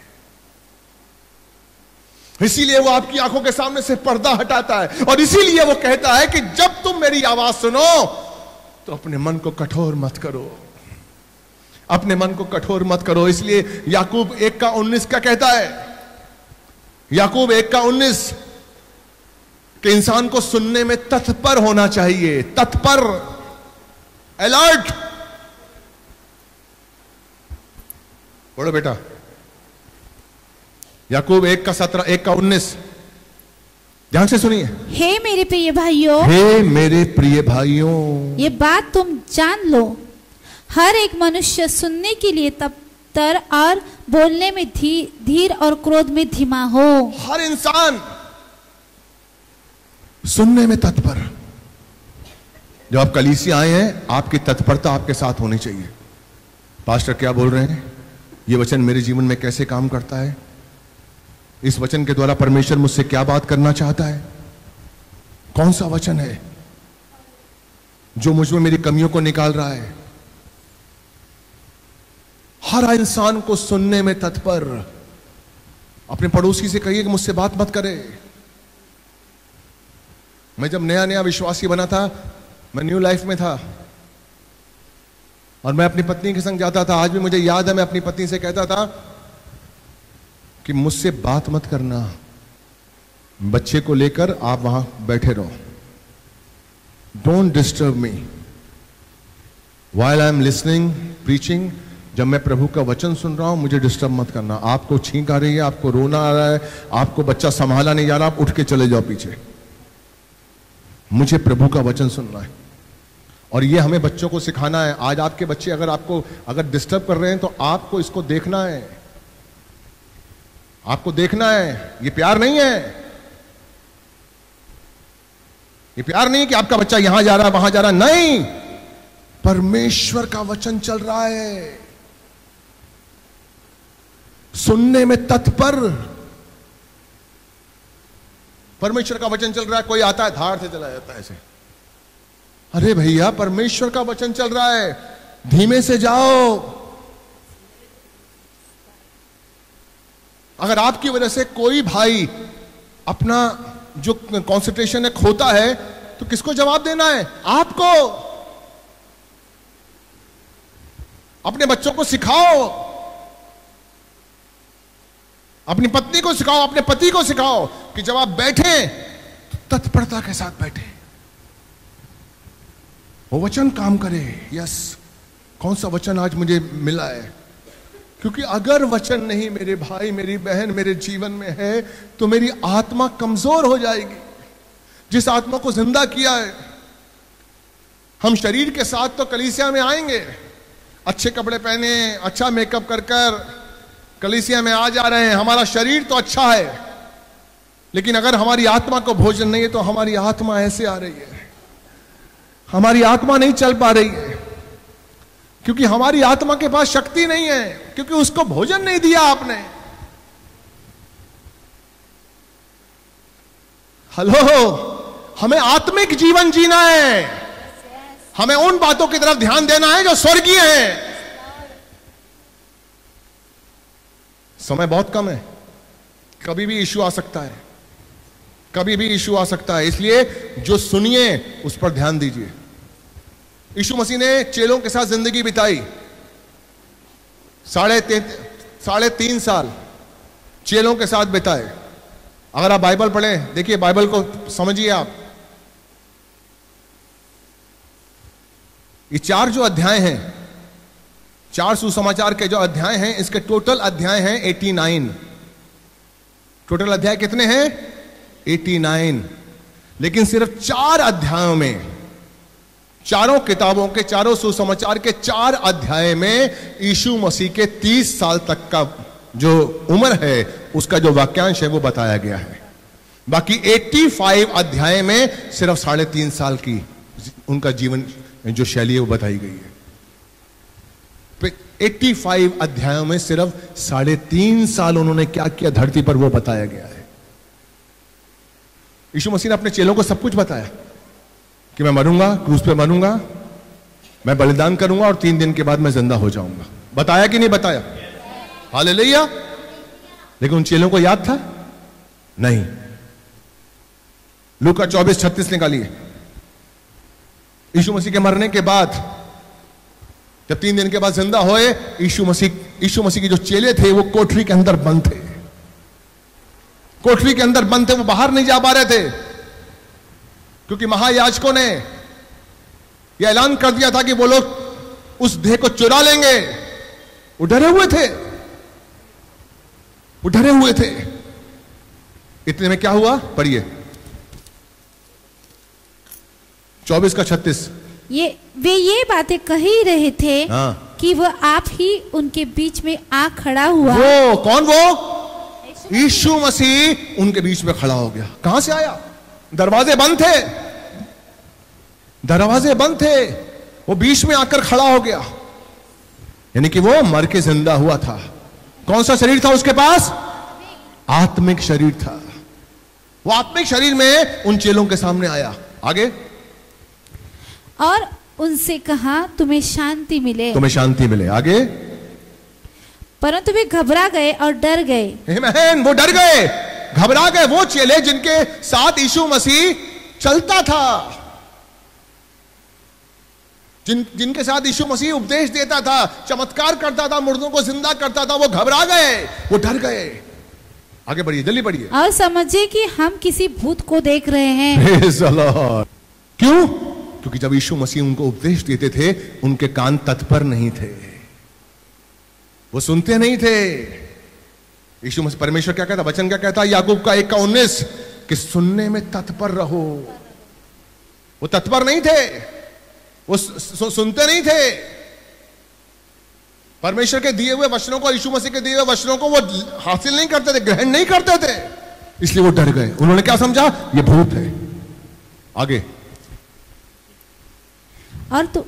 A: इसीलिए वो आपकी आंखों के सामने से पर्दा हटाता है, और इसीलिए वो कहता है कि जब तुम मेरी आवाज सुनो तो अपने मन को कठोर मत करो, अपने मन को कठोर मत करो। इसलिए याकूब 1:19 क्या कहता है? याकूब 1:19 कि इंसान को सुनने में तत्पर होना चाहिए, तत्पर, अलर्ट। बोलो बेटा, याकूब 1:17, 1:19, ध्यान से सुनिए।
B: हे मेरे प्रिय भाइयों,
A: हे मेरे प्रिय भाइयों,
B: ये बात तुम जान लो, हर एक मनुष्य सुनने के लिए तत्पर और बोलने में धीर और क्रोध में धीमा हो।
A: हर इंसान सुनने में तत्पर। जब आप कलीसिया आए हैं, आपकी तत्परता आपके साथ होनी चाहिए। पास्टर क्या बोल रहे हैं, ये वचन मेरे जीवन में कैसे काम करता है, इस वचन के द्वारा परमेश्वर मुझसे क्या बात करना चाहता है, कौन सा वचन है जो मुझ में मेरी कमियों को निकाल रहा है। हर इंसान को सुनने में तत्पर। अपने पड़ोसी से कहिए कि मुझसे बात मत करे। मैं जब नया नया विश्वासी बना था, मैं न्यू लाइफ में था और मैं अपनी पत्नी के संग जाता था। आज भी मुझे याद है, मैं अपनी पत्नी से कहता था कि मुझसे बात मत करना, बच्चे को लेकर आप वहां बैठे रहो, don't disturb me while I am listening preaching. जब मैं प्रभु का वचन सुन रहा हूं, मुझे डिस्टर्ब मत करना। आपको छींक आ रही है, आपको रोना आ रहा है, आपको बच्चा संभाला नहीं जा रहा, आप उठ के चले जाओ पीछे, मुझे प्रभु का वचन सुनना है। और ये हमें बच्चों को सिखाना है। आज आपके बच्चे अगर डिस्टर्ब कर रहे हैं तो आपको इसको देखना है, आपको देखना है। ये प्यार नहीं है, ये प्यार नहीं कि आपका बच्चा यहां जा रहा है वहां जा रहा है, नहीं, परमेश्वर का वचन चल रहा है, सुनने में तत्पर। परमेश्वर का वचन चल रहा है, कोई आता है धार से चला जाता है ऐसे, अरे भैया परमेश्वर का वचन चल रहा है, धीमे से जाओ। अगर आपकी वजह से कोई भाई अपना जो कंसंट्रेशन है खोता है, तो किसको जवाब देना है? आपको। अपने बच्चों को सिखाओ, अपनी पत्नी को सिखाओ, अपने पति को सिखाओ कि जब आप बैठे तो तत्परता के साथ बैठे, वो वचन काम करे। यस, कौन सा वचन आज मुझे मिला है? क्योंकि अगर वचन नहीं मेरे भाई मेरी बहन मेरे जीवन में है, तो मेरी आत्मा कमजोर हो जाएगी। जिस आत्मा को जिंदा किया है, हम शरीर के साथ तो कलीसिया में आएंगे, अच्छे कपड़े पहने, अच्छा मेकअप कर कर कलीसिया में आ जा रहे हैं, हमारा शरीर तो अच्छा है, लेकिन अगर हमारी आत्मा को भोजन नहीं है तो हमारी आत्मा ऐसे आ रही है, हमारी आत्मा नहीं चल पा रही है, क्योंकि हमारी आत्मा के पास शक्ति नहीं है, क्योंकि उसको भोजन नहीं दिया आपने। हेलो, हमें आत्मिक जीवन जीना है, हमें उन बातों की तरफ ध्यान देना है जो स्वर्गीय है। समय बहुत कम है, कभी भी इश्यू आ सकता है, कभी भी इश्यू आ सकता है, इसलिए जो सुनिए उस पर ध्यान दीजिए। यीशु मसीह ने चेलों के साथ जिंदगी बिताई, 3.5 साल चेलों के साथ बिताए। अगर आप बाइबल पढ़ें, देखिए बाइबल को समझिए आप। ये 4 जो अध्याय हैं, 4 सुसमाचार के जो अध्याय हैं, इसके टोटल अध्याय हैं 89। टोटल अध्याय कितने हैं? 89। लेकिन सिर्फ 4 अध्यायों में, चारों किताबों के, चारों सुसमाचार के 4 अध्याय में यीशु मसीह के 30 साल तक का जो उम्र है, उसका जो वाक्यांश है वो बताया गया है। बाकी 85 अध्याय में सिर्फ 3.5 साल की उनका जीवन जो शैली है वो बताई गई है। 85 अध्यायों में सिर्फ 3.5 साल उन्होंने क्या किया धरती पर वो बताया गया है। यीशु मसीह ने अपने चेलों को सब कुछ बताया कि मैं मरूंगा, क्रूस पे मरूंगा, मैं बलिदान करूंगा और 3 दिन के बाद मैं जिंदा हो जाऊंगा। बताया कि नहीं बताया? हालेलुया। लेकिन उन चेलों को याद था नहीं। लूका 24:36 निकालिए। यीशु मसीह के मरने के बाद जब 3 दिन के बाद जिंदा होए, यीशु मसीह के जो चेले थे वो कोठरी के अंदर बंद थे। कोठरी के अंदर बंद थे, वो बाहर नहीं जा पा रहे थे क्योंकि महायाजकों ने यह ऐलान कर दिया था कि वो लोग उस देह को चुरा लेंगे। वो डरे हुए थे, वो डरे हुए थे। इतने में क्या हुआ? पढ़िए 24:36।
B: वे ये बातें कह ही रहे थे कि वह आप ही उनके बीच में आ खड़ा हुआ।
A: वो कौन? वो यीशु मसीह उनके बीच में खड़ा हो गया। कहां से आया? दरवाजे बंद थे, दरवाजे बंद थे, वो बीच में आकर खड़ा हो गया। यानी कि वो मर के जिंदा हुआ था। कौन सा शरीर था उसके पास? आत्मिक शरीर था। वो आत्मिक शरीर में उन चेलों के सामने आया। आगे,
B: और उनसे कहा तुम्हें शांति मिले,
A: तुम्हें शांति मिले। आगे,
B: परंतु वे घबरा गए और डर गए।
A: आमीन। वो डर गए, घबरा गए। वो चेले जिनके साथ यीशु मसीह चलता था, जिनके साथ यीशु मसीह उपदेश देता था, चमत्कार करता था, मुर्दों को जिंदा करता था, वो घबरा गए, वो डर गए। आगे बढ़िए, जल्दी बढ़िए।
B: और समझे कि हम किसी भूत को देख रहे हैं।
A: Praise the Lord। क्यों? क्योंकि जब यीशु मसीह उनको उपदेश देते थे, उनके कान तत्पर नहीं थे, वो सुनते नहीं थे। यीशु मसीह, परमेश्वर क्या कहता, वचन क्या कहता? याकूब का 1:19 कि सुनने में तत्पर रहो। वो तत्पर नहीं थे, वो सुनते नहीं थे। परमेश्वर के दिए हुए वचनों को, यीशु मसीह के दिए हुए वचनों को वो हासिल नहीं करते थे, ग्रहण नहीं करते थे। इसलिए वो डर गए। उन्होंने क्या समझा? ये भूत है। आगे,
B: और तो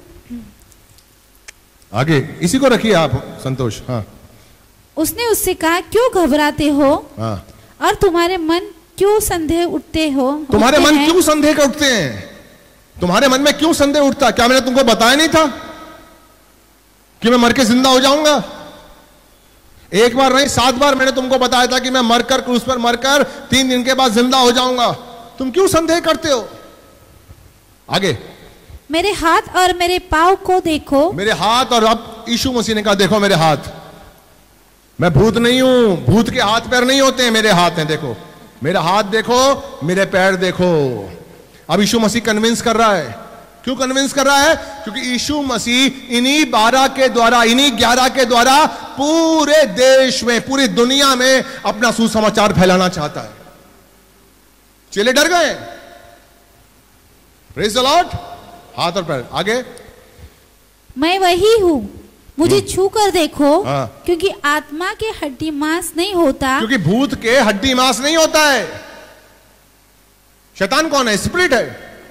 A: आगे इसी को रखिए आप, संतोष। हाँ,
B: उसने उससे कहा क्यों घबराते हो?
A: हाँ,
B: और तुम्हारे मन क्यों संदेह उठते हो?
A: तुम्हारे मन क्यों संदेह उठते हैं? तुम्हारे मन में क्यों संदेह उठता? क्या मैंने तुमको बताया नहीं था कि मैं मर के जिंदा हो जाऊंगा? 1 बार नहीं, 7 बार मैंने तुमको बताया था कि मैं मरकर, क्रूस पर मरकर 3 दिन के बाद जिंदा हो जाऊंगा। तुम क्यों संदेह करते हो? आगे,
B: मेरे हाथ और मेरे पांव को देखो।
A: मेरे हाथ। और अब यीशु मसीह ने कहा देखो मेरे हाथ, मैं भूत नहीं हूं। भूत के हाथ पैर नहीं होते हैं, मेरे हाथ हैं। देखो मेरा हाथ, देखो मेरे पैर देखो। अब यीशु मसीह कन्विंस कर रहा है। क्यों कन्विंस कर रहा है? क्योंकि यीशु मसीह इन्हीं 12 के द्वारा, इन्हीं 11 के द्वारा पूरे देश में, पूरी दुनिया में अपना सुसमाचार फैलाना चाहता है। चेले डर गए। Praise the lord. हाथ और पैर। आगे,
B: मैं वही हूं, मुझे छू कर देखो।
A: हाँ।
B: क्योंकि आत्मा के हड्डी मांस नहीं होता।
A: क्योंकि भूत के हड्डी मांस नहीं होता है। शैतान कौन है? स्पिरिट है।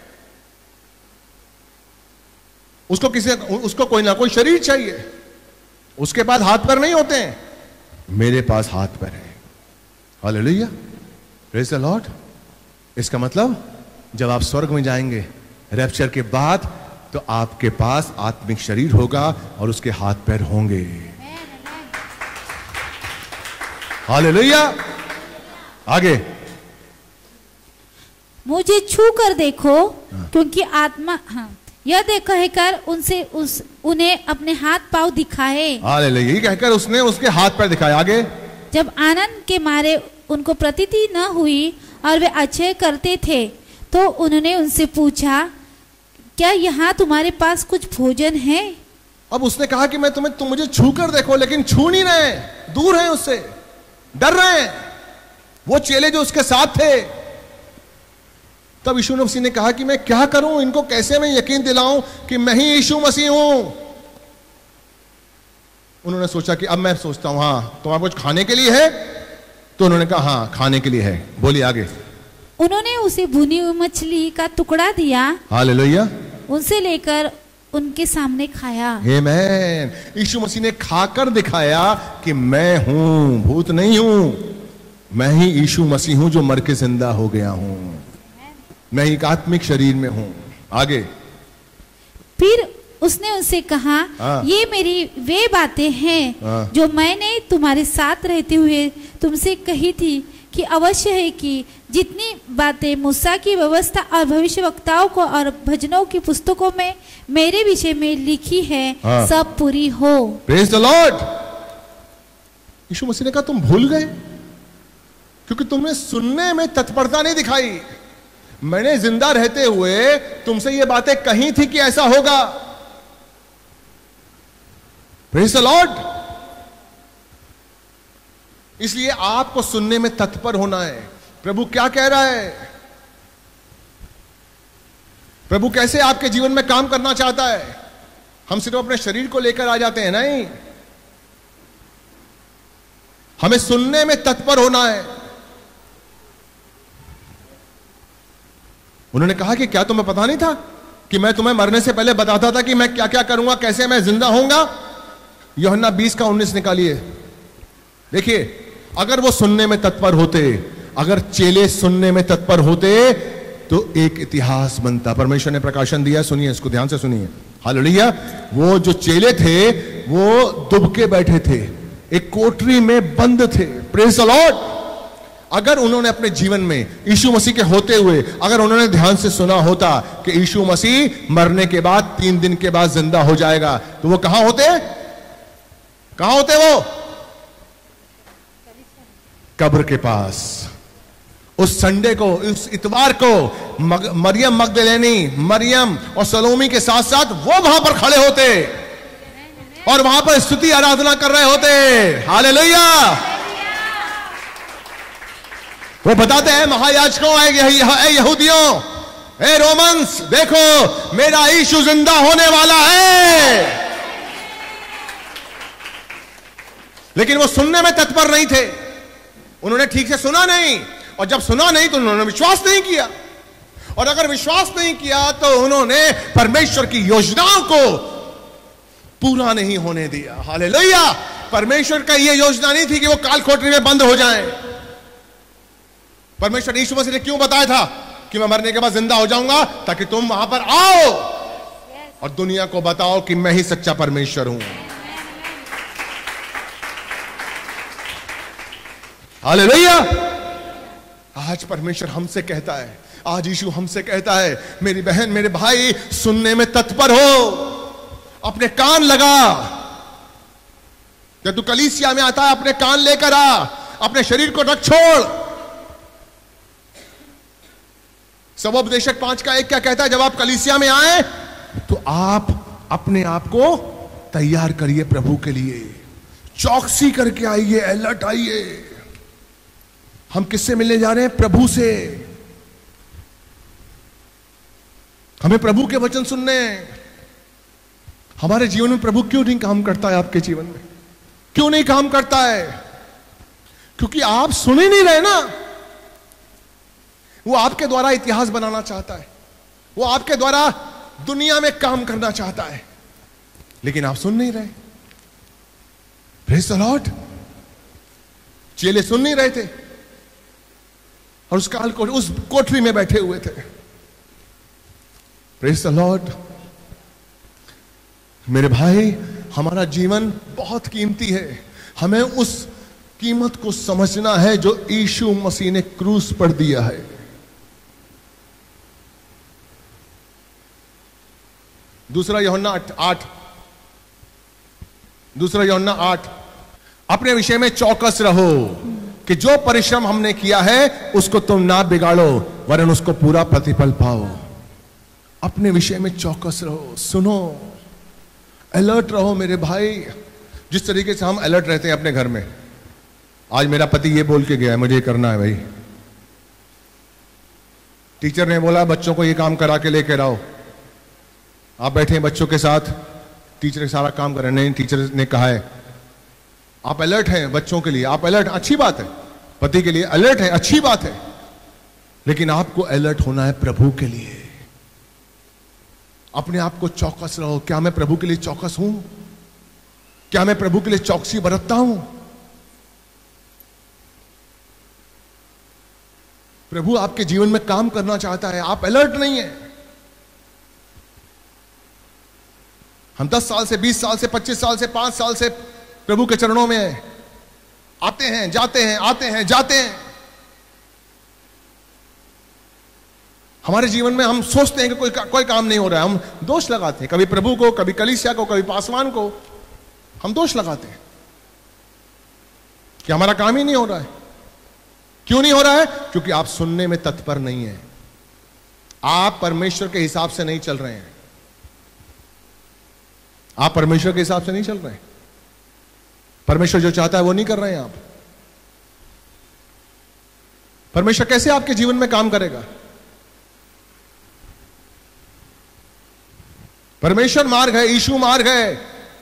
A: उसको कोई ना कोई शरीर चाहिए। उसके पास हाथ पैर नहीं होते हैं, मेरे पास हाथ पैर है। Hallelujah, praise the lord. इसका मतलब जब आप स्वर्ग में जाएंगे रैप्चर के बाद, तो आपके पास आत्मिक शरीर होगा और उसके हाथ पैर होंगे। हालेलुया। आगे,
B: मुझे छू कर देखो। क्योंकि आत्मा, हाँ, यह कहकर उन्हें अपने हाथ पांव दिखाए।
A: हालेलुया, यही कहकर उसने उसके हाथ पैर दिखाए। आगे,
B: जब आनंद के मारे उनको प्रतीति न हुई और वे अच्छे करते थे, तो उन्होंने उनसे पूछा क्या यहाँ तुम्हारे पास कुछ भोजन है?
A: अब उसने कहा कि तुम मुझे छू कर देखो, लेकिन छू नहीं रहे, दूर हैं उससे, डर रहे हैं वो चेले जो उसके साथ थे। तब यीशु मसीह ने कहा कि मैं क्या करूं, इनको कैसे मैं यकीन दिलाऊं कि मैं ही यीशु मसीह हूं। उन्होंने सोचा कि अब मैं सोचता हूं, हाँ तुम्हारा कुछ खाने के लिए है? तो उन्होंने कहा हाँ खाने के लिए है। बोलिए आगे। उन्होंने
B: उसे भुनी हुई मछली का टुकड़ा दिया।
A: हालेलुया।
B: उनसे लेकर उनके सामने खाया।
A: आमेन। यीशु मसीह ने खाकर दिखाया कि मैं हूं, भूत नहीं हूं, मैं ही यीशु मसीह हूं जो मर के जिंदा हो गया हूं, मैं एक आत्मिक शरीर में हूं। आगे
B: फिर उसने उनसे कहा, ये मेरी वे बातें हैं जो मैंने तुम्हारे साथ रहते हुए तुमसे कही थी कि अवश्य है कि जितनी बातें मूसा की व्यवस्था और भविष्यवक्ताओं को और भजनों की पुस्तकों में मेरे विषय में लिखी है सब पूरी हो।
A: Praise the lord. Yishu Masih ने कहा तुम भूल गए क्योंकि तुमने सुनने में तत्परता नहीं दिखाई। मैंने जिंदा रहते हुए तुमसे ये बातें कही थी कि ऐसा होगा। Praise the lord. इसलिए आपको सुनने में तत्पर होना है। प्रभु क्या कह रहा है, प्रभु कैसे आपके जीवन में काम करना चाहता है। हम सिर्फ अपने शरीर को लेकर आ जाते हैं, नहीं, हमें सुनने में तत्पर होना है। उन्होंने कहा कि क्या तुम्हें पता नहीं था कि मैं तुम्हें मरने से पहले बताता था कि मैं क्या क्या करूंगा, कैसे मैं जिंदा होऊंगा। यूहन्ना 20:19 निकालिए। देखिए, अगर वो सुनने में तत्पर होते, अगर चेले सुनने में तत्पर होते तो एक इतिहास बनता। परमेश्वर ने प्रकाशन दिया, सुनिए इसको, ध्यान से सुनिए। हालेलुया। वो जो चेले थे वो दुबके बैठे थे, एक कोठरी में बंद थे। Praise the lord. अगर उन्होंने अपने जीवन में यीशु मसीह के होते हुए अगर उन्होंने ध्यान से सुना होता कि यीशु मसीह मरने के बाद 3 दिन के बाद जिंदा हो जाएगा, तो वो कहां होते? कहां होते वो? कब्र के पास। उस संडे को, उस इतवार को मरियम मगदलेनी, मरियम और सलोमी के साथ साथ वो वहां पर खड़े होते और वहां पर स्तुति आराधना कर रहे होते। हालेलुया। वो बताते हैं महायाजकों, ऐ यहूदियों, ऐ रोमन्स, देखो मेरा यीशु जिंदा होने वाला है। लेकिन वो सुनने में तत्पर नहीं थे। उन्होंने ठीक से सुना नहीं, और जब सुना नहीं तो उन्होंने विश्वास नहीं किया, और अगर विश्वास नहीं किया तो उन्होंने परमेश्वर की योजनाओं को पूरा नहीं होने दिया। हालेलुया। परमेश्वर का यह योजना नहीं थी कि वो काल कोठरी में बंद हो जाएं। परमेश्वर यीशु मसीह ने क्यों बताया था कि मैं मरने के बाद जिंदा हो जाऊंगा? ताकि तुम वहां पर आओ और दुनिया को बताओ कि मैं ही सच्चा परमेश्वर हूं। हालेलुया। आज परमेश्वर हमसे कहता है, आज यीशु हमसे कहता है, मेरी बहन, मेरे भाई, सुनने में तत्पर हो, अपने कान लगा। जब तू कलीसिया में आता है अपने कान लेकर आ, अपने शरीर को रख छोड़। सबोपदेशक 5:1 क्या कहता है? जब आप कलीसिया में आए तो आप अपने आप को तैयार करिए प्रभु के लिए, चौकसी करके आइए, अलर्ट आइए। हम किससे मिलने जा रहे हैं? प्रभु से। हमें प्रभु के वचन सुनने हैं। हमारे जीवन में प्रभु क्यों नहीं काम करता है? आपके जीवन में क्यों नहीं काम करता है? क्योंकि आप सुन ही नहीं रहे ना। वो आपके द्वारा इतिहास बनाना चाहता है, वो आपके द्वारा दुनिया में काम करना चाहता है, लेकिन आप सुन नहीं रहे। Praise the lord. चेले सुन नहीं रहे थे और उस कोठरी में बैठे हुए थे। Praise the lord. मेरे भाई, हमारा जीवन बहुत कीमती है। हमें उस कीमत को समझना है जो यीशु मसीह ने क्रूस पर दिया है। दूसरा यूहन्ना 8 अपने विषय में चौकस रहो कि जो परिश्रम हमने किया है उसको तुम ना बिगाड़ो, वरन उसको पूरा प्रतिफल पाओ। अपने विषय में चौकस रहो, सुनो, अलर्ट रहो मेरे भाई। जिस तरीके से हम अलर्ट रहते हैं अपने घर में, आज मेरा पति ये बोल के गया है, मुझे ये करना है भाई। टीचर ने बोला बच्चों को ये काम करा के लेकर आओ। आप बैठे हैं बच्चों के साथ, टीचर सारा काम कर रहे हैं। नहीं, टीचर ने कहा है। आप अलर्ट हैं बच्चों के लिए, आप अलर्ट, अच्छी बात है। पति के लिए अलर्ट है, अच्छी बात है, लेकिन आपको अलर्ट होना है प्रभु के लिए। अपने आप को चौकस रहो, क्या मैं प्रभु के लिए चौकस हूं? क्या मैं प्रभु के लिए चौकसी बरतता हूं? प्रभु आपके जीवन में काम करना चाहता है, आप अलर्ट नहीं है। हम 10 साल से, 20 साल से, 25 साल से, 5 साल से प्रभु के चरणों में हैं, आते हैं जाते हैं, आते हैं जाते हैं। हमारे जीवन में हम सोचते हैं कि कोई काम नहीं हो रहा है, हम दोष लगाते हैं, कभी प्रभु को, कभी कलीसिया को, कभी पासवान को हम दोष लगाते हैं कि हमारा काम ही नहीं हो रहा है। क्यों नहीं हो रहा है? क्योंकि आप सुनने में तत्पर नहीं है, आप परमेश्वर के हिसाब से नहीं चल रहे हैं, आप परमेश्वर के हिसाब से नहीं चल रहे हैं। परमेश्वर जो चाहता है वो नहीं कर रहे हैं आप। परमेश्वर कैसे आपके जीवन में काम करेगा? परमेश्वर मार्ग है, यीशु मार्ग है।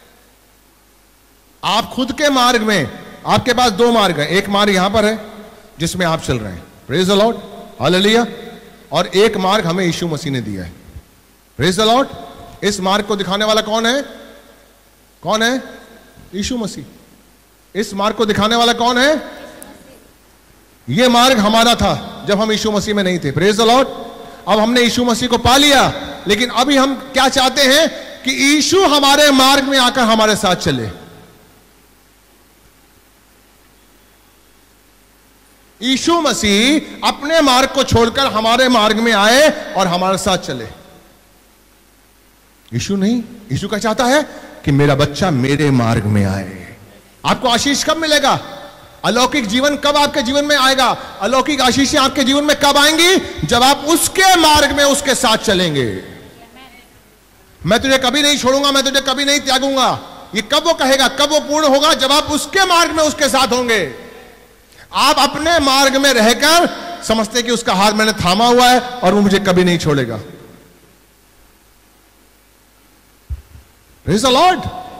A: आप खुद के मार्ग में, आपके पास 2 मार्ग है। एक मार्ग यहां पर है जिसमें आप चल रहे हैं, प्रेज द लॉर्ड, हालेलुया। और एक मार्ग हमें यीशु मसीह ने दिया है, प्रेज द लॉर्ड। इस मार्ग को दिखाने वाला कौन है? कौन है? यीशु मसीह। इस मार्ग को दिखाने वाला कौन है? यह मार्ग हमारा था जब हम यीशु मसीह में नहीं थे, प्रेज द लॉर्ड। अब हमने यीशु मसीह को पा लिया, लेकिन अभी हम क्या चाहते हैं कि यीशु हमारे मार्ग में आकर हमारे साथ चले। यीशु मसीह अपने मार्ग को छोड़कर हमारे मार्ग में आए और हमारे साथ चले। यीशु नहीं, यीशु क्या चाहता है कि मेरा बच्चा मेरे मार्ग में आए। आपको आशीष कब मिलेगा? अलौकिक जीवन कब आपके जीवन में आएगा? अलौकिक आशीषें आपके जीवन में कब आएंगी? जब आप उसके मार्ग में उसके साथ चलेंगे। मैं तुझे कभी नहीं छोड़ूंगा, मैं तुझे कभी नहीं त्यागूंगा, ये कब वो कहेगा? कब वो पूर्ण होगा? जब आप उसके मार्ग में उसके साथ होंगे। आप अपने मार्ग में रहकर समझते कि उसका हाथ मैंने थामा हुआ है और वो मुझे कभी नहीं छोड़ेगा। Praise the lord.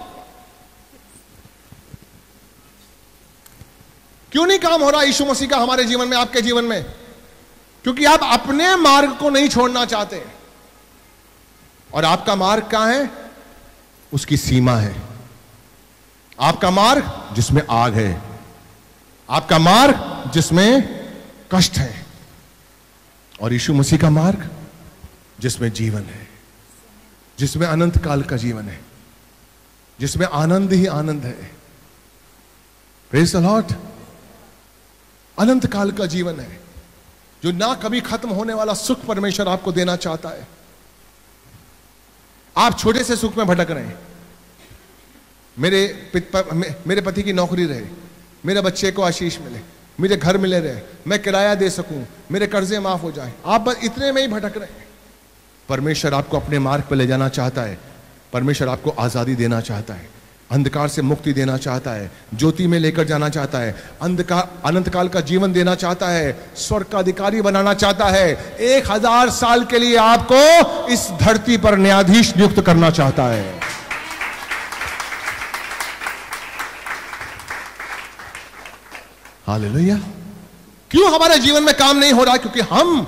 A: क्यों नहीं काम हो रहा यीशु मसीह का हमारे जीवन में, आपके जीवन में? क्योंकि आप अपने मार्ग को नहीं छोड़ना चाहते। और आपका मार्ग कहां है? उसकी सीमा है। आपका मार्ग जिसमें आग है, आपका मार्ग जिसमें कष्ट है, और यीशु मसीह का मार्ग जिसमें जीवन है, जिसमें अनंत काल का जीवन है, जिसमें आनंद ही आनंद है। Praise the Lord. अनंत काल का जीवन है, जो ना कभी खत्म होने वाला सुख परमेश्वर आपको देना चाहता है। आप छोटे से सुख में भटक रहे हैं। मेरे पति की नौकरी रहे, मेरे बच्चे को आशीष मिले, मुझे घर मिले रहे, मैं किराया दे सकूं, मेरे कर्जे माफ हो जाएं, आप बस इतने में ही भटक रहे हैं। परमेश्वर आपको अपने मार्ग पर ले जाना चाहता है। परमेश्वर आपको आजादी देना चाहता है, अंधकार से मुक्ति देना चाहता है, ज्योति में लेकर जाना चाहता है, अनंत काल का जीवन देना चाहता है, स्वर्ग का अधिकारी बनाना चाहता है। 1000 साल के लिए आपको इस धरती पर न्यायाधीश नियुक्त करना चाहता है। हालेलुया। क्यों हमारे जीवन में काम नहीं हो रहा? क्योंकि हम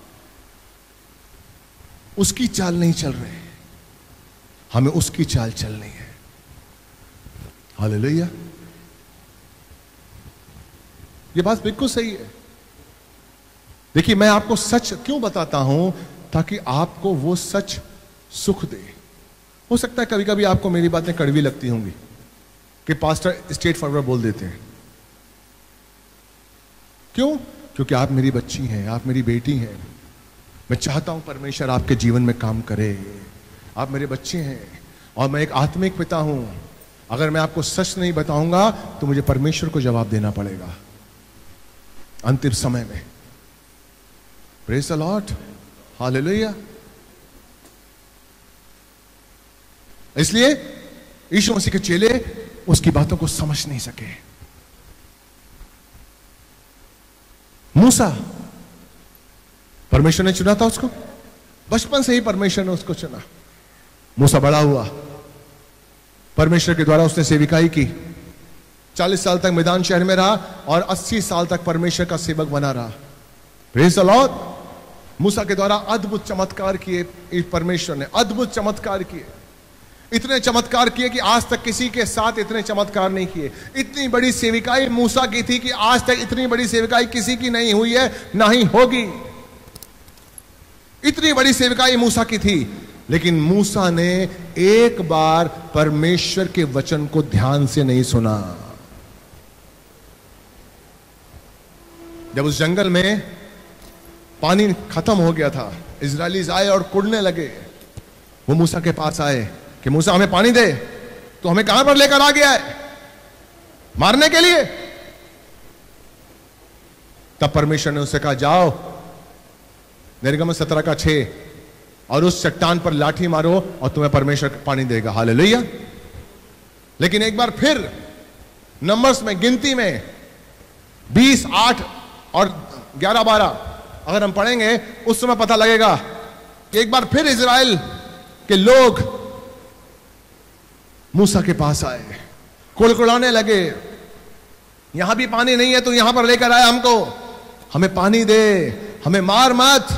A: उसकी चाल नहीं चल रहे, हमें उसकी चाल चलनी है। हालेलुया। ये बात बिल्कुल सही है। देखिए, मैं आपको सच क्यों बताता हूं? ताकि आपको वो सच सुख दे। हो सकता है कभी कभी आपको मेरी बातें कड़वी लगती होंगी कि पास्टर स्ट्रेट फॉरवर्ड बोल देते हैं। क्यों? क्योंकि आप मेरी बच्ची हैं, आप मेरी बेटी हैं। मैं चाहता हूं परमेश्वर आपके जीवन में काम करे। आप मेरे बच्चे हैं और मैं एक आत्मिक पिता हूं। अगर मैं आपको सच नहीं बताऊंगा तो मुझे परमेश्वर को जवाब देना पड़ेगा अंतिम समय में। Praise the lord. हालेलुया। इसलिए यीशु मसीह के चेले उसकी बातों को समझ नहीं सके। मूसा, परमेश्वर ने चुना था उसको, बचपन से ही परमेश्वर ने उसको चुना। मूसा बड़ा हुआ, परमेश्वर के द्वारा उसने सेविकाई की, 40 साल तक मैदान शहर में रहा और 80 साल तक परमेश्वर का सेवक बना रहा। Praise the Lord. मूसा के द्वारा अद्भुत चमत्कार किए परमेश्वर ने, अद्भुत चमत्कार किए, इतने चमत्कार किए कि आज तक किसी के साथ इतने चमत्कार नहीं किए। इतनी बड़ी सेविकाई मूसा की थी कि आज तक इतनी बड़ी सेविकाई किसी की नहीं हुई है, ना ही होगी। इतनी बड़ी सेविकाई मूसा की थी, लेकिन मूसा ने एक बार परमेश्वर के वचन को ध्यान से नहीं सुना। जब उस जंगल में पानी खत्म हो गया था, इजराइलीज आए और कुड़ने लगे। वो मूसा के पास आए कि मूसा हमें पानी दे। तो हमें कहां पर लेकर आ गया है? मारने के लिए। तब परमेश्वर ने उससे कहा, जाओ निर्गमन 17:6, और उस चट्टान पर लाठी मारो और तुम्हें परमेश्वर पानी देगा। हालेलुया। लेकिन एक बार फिर नंबर्स में, गिनती में 20, 8 और 11, 12 अगर हम पढ़ेंगे, उस समय पता लगेगा कि एक बार फिर इजराइल के लोग मूसा के पास आए, कुड़कुड़ाने लगे, यहां भी पानी नहीं है तो यहां पर लेकर आया हमको, हमें पानी दे, हमें मार मत।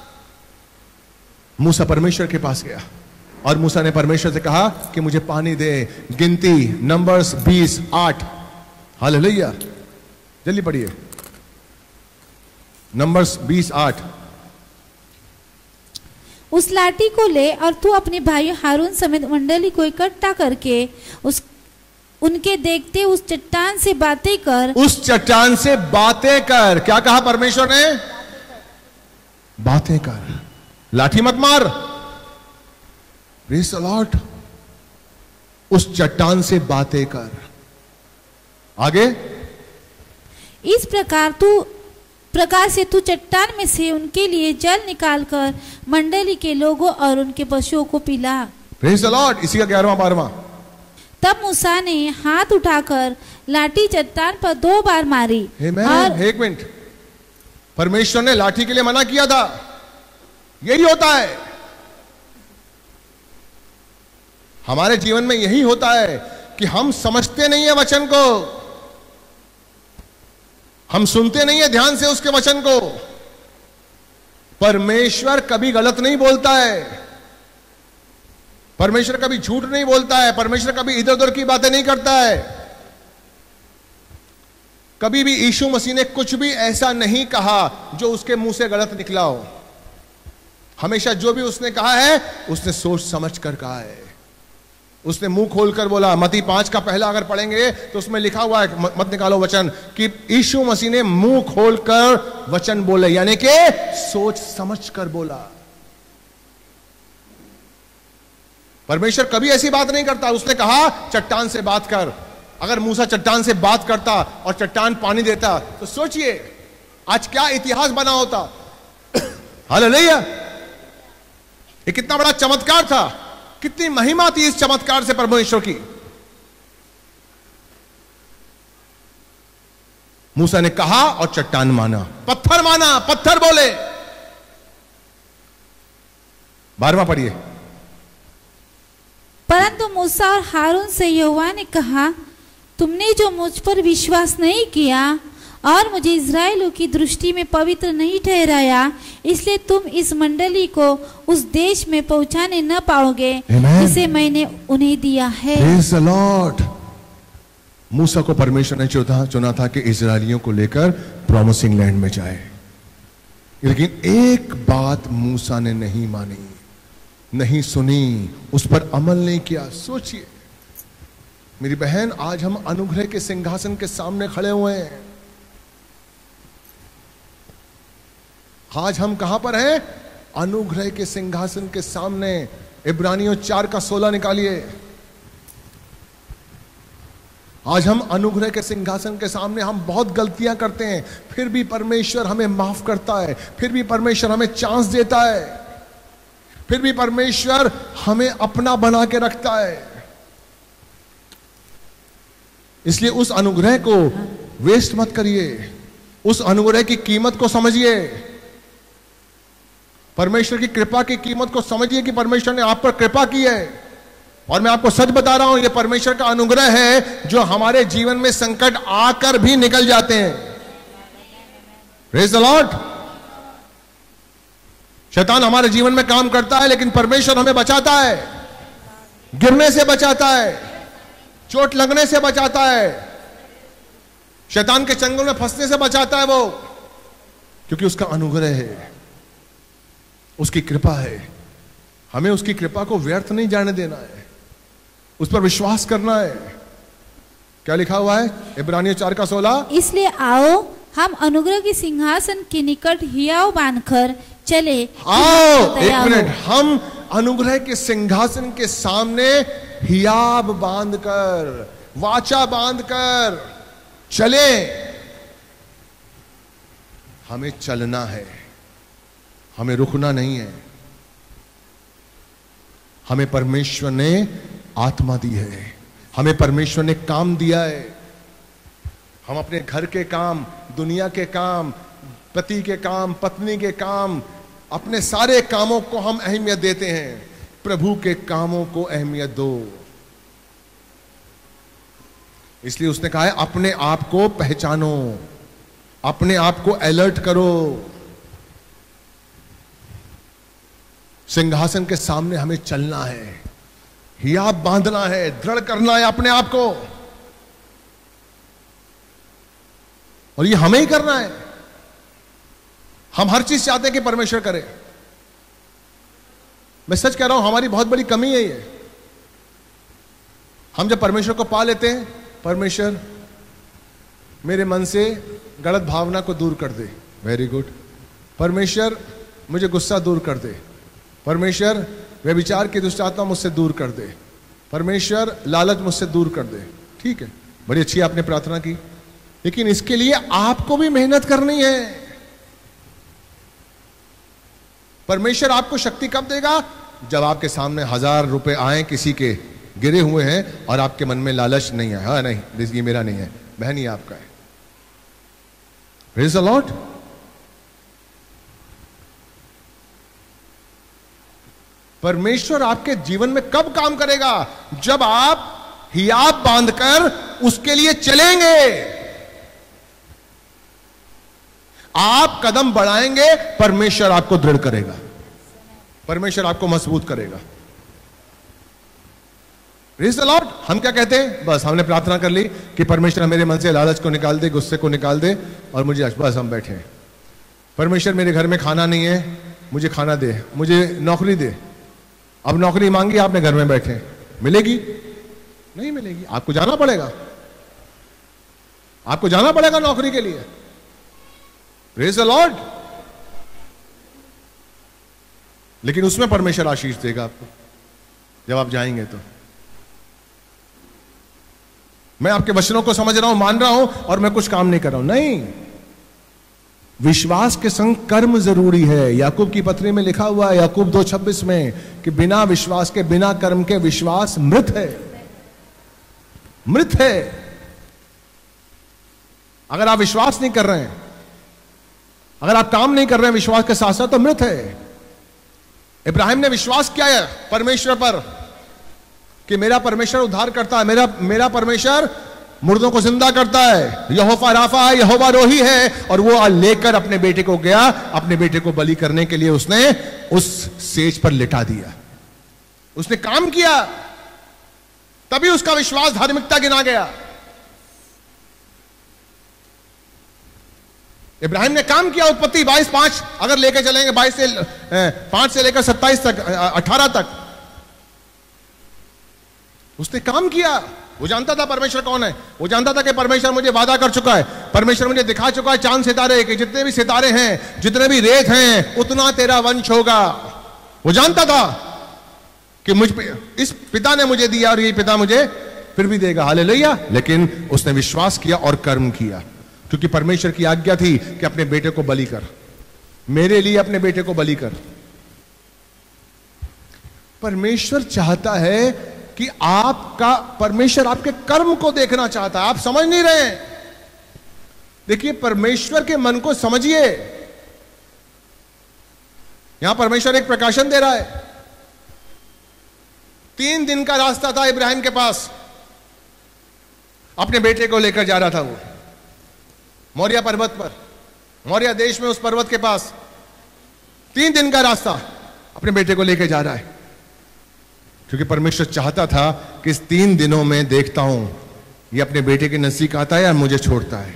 A: मूसा परमेश्वर के पास गया और मूसा ने परमेश्वर से कहा कि मुझे पानी दे। गिनती नंबर्स 20, 8। हालेलुया। जल्दी पढ़िए, नंबर्स 20, 8।
B: उस लाठी को ले और तू अपने भाई हारून समेत मंडली को इकट्ठा करके उनके देखते उस चट्टान से बातें कर।
A: उस चट्टान से बातें कर। क्या कहा परमेश्वर ने? बातें कर, लाठी मत मार। Praise the lord. उस चट्टान से बातें कर। आगे,
B: इस प्रकार से तू चट्टान में से उनके लिए जल निकालकर मंडली के लोगों और उनके पशुओं को पिला।
A: Praise the lord. इसी का 11वां 12वां।
B: तब मूसा ने हाथ उठाकर लाठी चट्टान पर 2 बार मारी।
A: और एक मिनट, परमेश्वर ने लाठी के लिए मना किया था। यही होता है हमारे जीवन में, यही होता है कि हम समझते नहीं है वचन को, हम सुनते नहीं है ध्यान से उसके वचन को। परमेश्वर कभी गलत नहीं बोलता है, परमेश्वर कभी झूठ नहीं बोलता है, परमेश्वर कभी इधर उधर की बातें नहीं करता है। कभी भी यीशु मसीह ने कुछ भी ऐसा नहीं कहा जो उसके मुंह से गलत निकला हो। हमेशा जो भी उसने कहा है, उसने सोच समझ कर कहा है। उसने मुंह खोलकर बोला। मत्ती 5 का पहला अगर पढ़ेंगे तो उसमें लिखा हुआ है, मत निकालो वचन, कि यीशु मसीह ने मुंह खोलकर वचन बोले, यानी कि सोच समझ कर बोला। परमेश्वर कभी ऐसी बात नहीं करता। उसने कहा चट्टान से बात कर। अगर मूसा चट्टान से बात करता और चट्टान पानी देता तो सोचिए आज क्या इतिहास बना होता। हालेलुया। ये कितना बड़ा चमत्कार था, कितनी महिमा थी इस चमत्कार से परमेश्वर की। मूसा ने कहा और चट्टान माना, पत्थर माना, पत्थर बोले। 12वां पढ़िए।
B: परंतु मूसा और हारून से यहोवा ने कहा, तुमने जो मुझ पर विश्वास नहीं किया और मुझे इस्राएलियों की दृष्टि में पवित्र नहीं ठहराया, इसलिए तुम इस मंडली को उस देश में पहुंचाने न पाओगे जिसे मैंने उन्हें दिया है।
A: Praise the Lord। मूसा को परमेश्वर ने चुना था कि इस्राएलियों को लेकर प्रॉमिसिंग लैंड में जाए, लेकिन एक बात मूसा ने नहीं मानी, नहीं सुनी, उस पर अमल नहीं किया। सोचिए मेरी बहन, आज हम अनुग्रह के सिंहासन के सामने खड़े हुए हैं। आज हम कहां पर हैं? अनुग्रह के सिंहासन के सामने। इब्रानियों 4:16 निकालिए। आज हम अनुग्रह के सिंहासन के सामने, हम बहुत गलतियां करते हैं, फिर भी परमेश्वर हमें माफ करता है, फिर भी परमेश्वर हमें चांस देता है, फिर भी परमेश्वर हमें अपना बना के रखता है। इसलिए उस अनुग्रह को वेस्ट मत करिए, उस अनुग्रह की कीमत को समझिए, परमेश्वर की कृपा की कीमत को समझिए कि परमेश्वर ने आप पर कृपा की है। और मैं आपको सच बता रहा हूं, यह परमेश्वर का अनुग्रह है जो हमारे जीवन में संकट आकर भी निकल जाते हैं। Praise the lord. शैतान हमारे जीवन में काम करता है, लेकिन परमेश्वर हमें बचाता है, गिरने से बचाता है, चोट लगने से बचाता है, शैतान के चंगुल में फंसने से बचाता है वो, क्योंकि उसका अनुग्रह है, उसकी कृपा है। हमें उसकी कृपा को व्यर्थ नहीं जाने देना है, उस पर विश्वास करना है। क्या लिखा हुआ है इब्रानियों 4:16?
B: इसलिए आओ हम अनुग्रह के सिंहासन के निकट हियाव बांधकर चले।
A: आओ, एक मिनट, हम अनुग्रह के सिंहासन के सामने हियाब बांधकर, वाचा बांधकर चले। हमें चलना है, हमें रुकना नहीं है। हमें परमेश्वर ने आत्मा दी है, हमें परमेश्वर ने काम दिया है। हम अपने घर के काम, दुनिया के काम, पति के काम, पत्नी के काम, अपने सारे कामों को हम अहमियत देते हैं। प्रभु के कामों को अहमियत दो। इसलिए उसने कहा है अपने आप को पहचानो, अपने आप को अलर्ट करो। सिंहासन के सामने हमें चलना है, हियाब बांधना है, दृढ़ करना है अपने आप को, और ये हमें ही करना है। हम हर चीज चाहते हैं कि परमेश्वर करे। मैं सच कह रहा हूं, हमारी बहुत बड़ी कमी है ये। हम जब परमेश्वर को पा लेते हैं, परमेश्वर मेरे मन से गलत भावना को दूर कर दे, वेरी गुड। परमेश्वर मुझे गुस्सा दूर कर दे, परमेश्वर व्यभिचार की दुष्ट आत्मा मुझसे दूर कर दे, परमेश्वर लालच मुझसे दूर कर दे। ठीक है, बड़ी अच्छी आपने प्रार्थना की, लेकिन इसके लिए आपको भी मेहनत करनी है। परमेश्वर आपको शक्ति कब देगा? जब आपके सामने 1000 रुपए आए, किसी के गिरे हुए हैं, और आपके मन में लालच नहीं है, हाँ नहीं ये मेरा नहीं है, बहन ये आपका है। Praise the lord. परमेश्वर आपके जीवन में कब काम करेगा? जब आप हियाब बांधकर उसके लिए चलेंगे। आप कदम बढ़ाएंगे, परमेश्वर आपको दृढ़ करेगा, परमेश्वर आपको मजबूत करेगा। Praise the lord. हम क्या कहते हैं? बस हमने प्रार्थना कर ली कि परमेश्वर मेरे मन से लालच को निकाल दे, गुस्से को निकाल दे, और मुझे बस हम बैठे हैं। परमेश्वर मेरे घर में खाना नहीं है, मुझे खाना दे, मुझे नौकरी दे। अब नौकरी मांगी आपने, घर में बैठे, मिलेगी? नहीं मिलेगी, आपको जाना पड़ेगा, आपको जाना पड़ेगा नौकरी के लिए। Praise the lord. लेकिन उसमें परमेश्वर आशीष देगा आपको जब आप जाएंगे। तो मैं आपके वचनों को समझ रहा हूं, मान रहा हूं, और मैं कुछ काम नहीं कर रहा हूं, नहीं। विश्वास के संग कर्म जरूरी है। याकूब की पत्री में लिखा हुआ है, याकूब 2:26 में, कि बिना विश्वास के, बिना कर्म के विश्वास मृत है, मृत है। अगर आप विश्वास नहीं कर रहे हैं, अगर आप काम नहीं कर रहे हैं विश्वास के साथ साथ, तो मृत है। इब्राहिम ने विश्वास किया है परमेश्वर पर कि मेरा परमेश्वर उद्धार करता है, मेरा परमेश्वर मुर्दों को जिंदा करता है, यहोवा राफा है, यहोवा रोही है। और वो लेकर अपने बेटे को गया, अपने बेटे को बलि करने के लिए उसने उस सेज पर लिटा दिया, उसने काम किया, तभी उसका विश्वास धार्मिकता गिना गया। इब्राहिम ने काम किया। उत्पत्ति 22:5 अगर लेके चलेंगे, 5 से लेकर 27 तक, 18 तक, उसने काम किया। वो जानता था परमेश्वर कौन है, वो जानता था कि परमेश्वर मुझे वादा कर चुका है, परमेश्वर मुझे दिखा चुका है चांद सितारे कि जितने भी सितारे हैं, जितने भी रेत हैं, उतना तेरा वंश होगा। वो जानता था कि मुझ पे इस पिता ने मुझे दिया और ये पिता मुझे फिर भी देगा, हालेलुया। लेकिन उसने विश्वास किया और कर्म किया, क्योंकि परमेश्वर की आज्ञा थी कि अपने बेटे को बलि कर, मेरे लिए अपने बेटे को बलि कर। परमेश्वर चाहता है कि आपका, परमेश्वर आपके कर्म को देखना चाहता है। आप समझ नहीं रहे हैं। देखिए, परमेश्वर के मन को समझिए। यहां परमेश्वर एक प्रकाशन दे रहा है। 3 दिन का रास्ता था इब्राहिम के पास, अपने बेटे को लेकर जा रहा था वो मोरिया पर्वत पर, मोरिया देश में उस पर्वत के पास 3 दिन का रास्ता अपने बेटे को लेके जा रहा है, क्योंकि परमेश्वर चाहता था कि इस 3 दिनों में देखता हूं ये अपने बेटे के नजदीक आता है या मुझे छोड़ता है।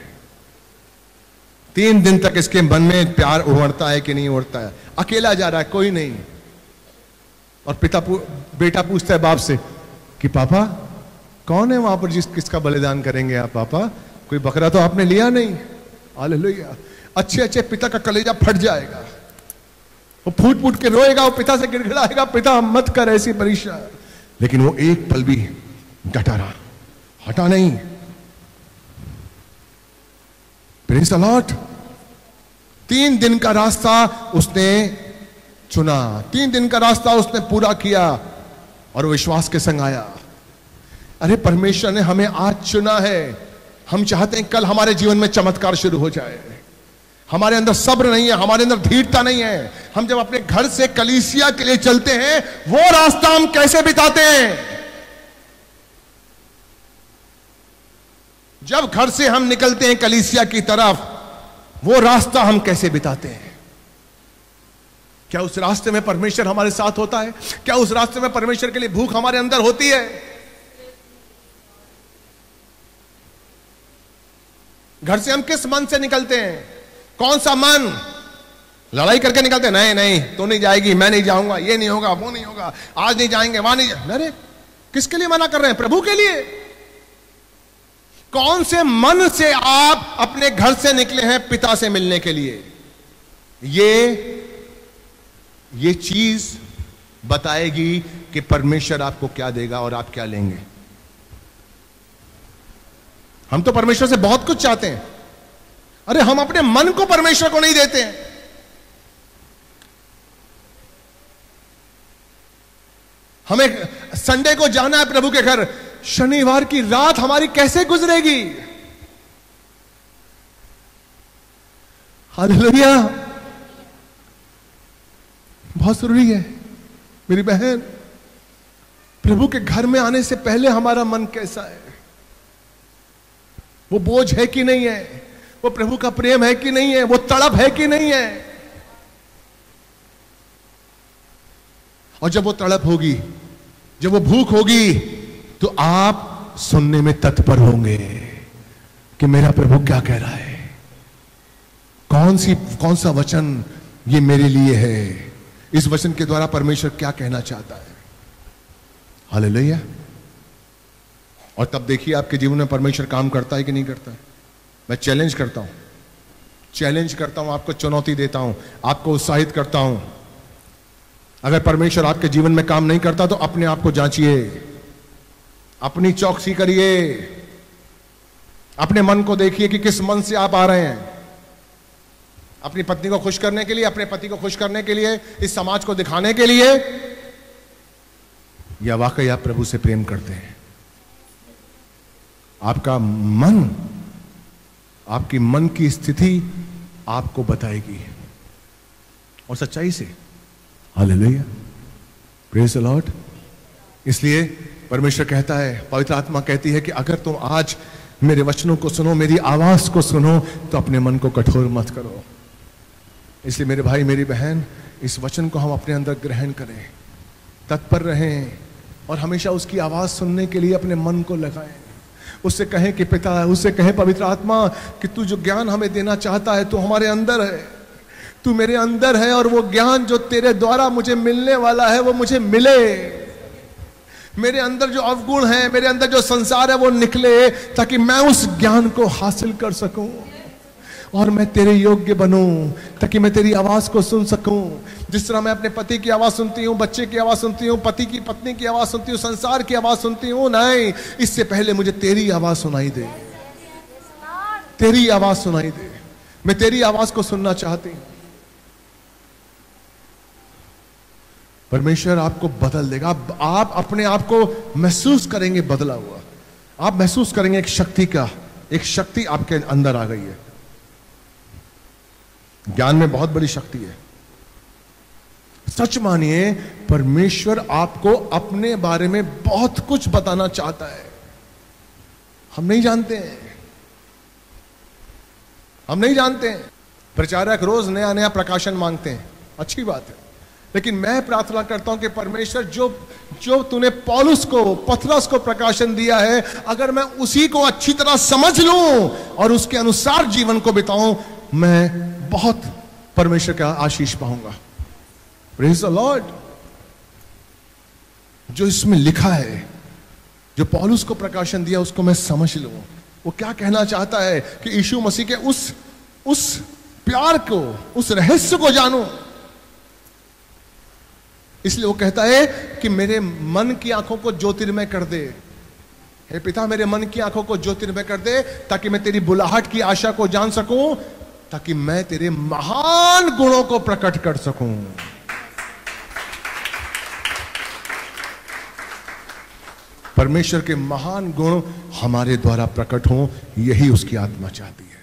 A: 3 दिन तक इसके मन में प्यार उमड़ता है कि नहीं उमड़ता है। अकेला जा रहा है, कोई नहीं। और बेटा पूछता है बाप से कि पापा कौन है वहां पर किसका बलिदान करेंगे आप पापा? कोई बकरा तो आपने लिया नहीं। हालेलुया। अच्छे पिता का कलेजा फट जाएगा, वो फूट फूट के रोएगा, वो पिता से गिड़गिड़ाएगा, पिता मत कर ऐसी परीक्षा। लेकिन वो एक पल भी डटा रहा, हटा नहीं। Praise the Lord. 3 दिन का रास्ता उसने चुना, 3 दिन का रास्ता उसने पूरा किया और विश्वास के संग आया। अरे परमेश्वर ने हमें आज चुना है। हम चाहते हैं कल हमारे जीवन में चमत्कार शुरू हो जाए। हमारे अंदर सब्र नहीं है, हमारे अंदर धीरता नहीं है। हम जब अपने घर से कलीसिया के लिए चलते हैं, वो रास्ता हम कैसे बिताते हैं? जब घर से हम निकलते हैं कलीसिया की तरफ, वो रास्ता हम कैसे बिताते हैं? क्या उस रास्ते में परमेश्वर हमारे साथ होता है? क्या उस रास्ते में परमेश्वर के लिए भूख हमारे अंदर होती है? घर से हम किस मन से निकलते हैं? कौन सा मन? लड़ाई करके निकलते हैं, नहीं नहीं तो नहीं जाएगी, मैं नहीं जाऊंगा, ये नहीं होगा, वो नहीं होगा, आज नहीं जाएंगे, वहां नहीं जाएंगे। अरे किसके लिए मना कर रहे हैं? प्रभु के लिए। कौन से मन से आप अपने घर से निकले हैं पिता से मिलने के लिए? ये चीज बताएगी कि परमेश्वर आपको क्या देगा और आप क्या लेंगे। हम तो परमेश्वर से बहुत कुछ चाहते हैं, अरे हम अपने मन को परमेश्वर को नहीं देते हैं। हमें संडे को जाना है प्रभु के घर, शनिवार की रात हमारी कैसे गुजरेगी? हालेलुया। बहुत जरूरी है मेरी बहन, प्रभु के घर में आने से पहले हमारा मन कैसा है? वो बोझ है कि नहीं है? वो प्रभु का प्रेम है कि नहीं है? वो तड़प है कि नहीं है? और जब वो तड़प होगी, जब वो भूख होगी, तो आप सुनने में तत्पर होंगे कि मेरा प्रभु क्या कह रहा है, कौन सा वचन ये मेरे लिए है, इस वचन के द्वारा परमेश्वर क्या कहना चाहता है। हालेलुया। और तब देखिए आपके जीवन में परमेश्वर काम करता है कि नहीं करता है। मैं चैलेंज करता हूं, आपको चुनौती देता हूं, आपको उत्साहित करता हूं। अगर परमेश्वर आपके जीवन में काम नहीं करता तो अपने आप को जांचिए, अपनी चौकसी करिए, अपने मन को देखिए कि किस मन से आप आ रहे हैं। अपनी पत्नी को खुश करने के लिए, अपने पति को खुश करने के लिए, इस समाज को दिखाने के लिए, या वाकई आप प्रभु से प्रेम करते हैं? आपका मन, आपकी मन की स्थिति आपको बताएगी, और सच्चाई से। हालेलुया। Praise the lord. इसलिए परमेश्वर कहता है, पवित्र आत्मा कहती है कि अगर तुम आज मेरे वचनों को सुनो, मेरी आवाज को सुनो, तो अपने मन को कठोर मत करो। इसलिए मेरे भाई मेरी बहन, इस वचन को हम अपने अंदर ग्रहण करें, तत्पर रहें, और हमेशा उसकी आवाज सुनने के लिए अपने मन को लगाएं। उससे कहें कि पिता, उससे कहें पवित्र आत्मा कि तू जो ज्ञान हमें देना चाहता है, तू हमारे अंदर है, तू मेरे अंदर है, और वो ज्ञान जो तेरे द्वारा मुझे मिलने वाला है वो मुझे मिले। मेरे अंदर जो अवगुण है, मेरे अंदर जो संसार है, वो निकले, ताकि मैं उस ज्ञान को हासिल कर सकूं और मैं तेरे योग्य बनूं, ताकि मैं तेरी आवाज को सुन सकूं। जिस तरह मैं अपने पति की आवाज सुनती हूं, बच्चे की आवाज सुनती हूं, पति की पत्नी की आवाज सुनती हूं, संसार की आवाज सुनती हूं, नहीं, इससे पहले मुझे तेरी आवाज सुनाई दे, तेरी आवाज सुनाई दे। मैं तेरी आवाज को सुनना चाहती हूं। परमेश्वर आपको बदल देगा। आप अपने आप को महसूस करेंगे बदला हुआ। आप महसूस करेंगे एक शक्ति आपके अंदर आ गई है। ज्ञान में बहुत बड़ी शक्ति है। सच मानिए, परमेश्वर आपको अपने बारे में बहुत कुछ बताना चाहता है। हम नहीं जानते हैं। प्रचारक रोज नया नया प्रकाशन मांगते हैं। अच्छी बात है, लेकिन मैं प्रार्थना करता हूं कि परमेश्वर जो तूने पौलुस को, पतरस को प्रकाशन दिया है, अगर मैं उसी को अच्छी तरह समझ लूं और उसके अनुसार जीवन को बिताऊं, मैं बहुत परमेश्वर का आशीष पाऊंगा। Praise the lord. जो इसमें लिखा है, जो पौलुस को प्रकाशन दिया, उसको मैं समझ लूं। वो क्या कहना चाहता है कि यीशु मसीह के उस प्यार को, उस रहस्य को जानूं। इसलिए वो कहता है कि मेरे मन की आंखों को ज्योतिर्मय कर दे। हे पिता, मेरे मन की आंखों को ज्योतिर्मय कर दे, ताकि मैं तेरी बुलाहट की आशा को जान सकूं, ताकि मैं तेरे महान गुणों को प्रकट कर सकूं। परमेश्वर के महान गुण हमारे द्वारा प्रकट हों, यही उसकी आत्मा चाहती है।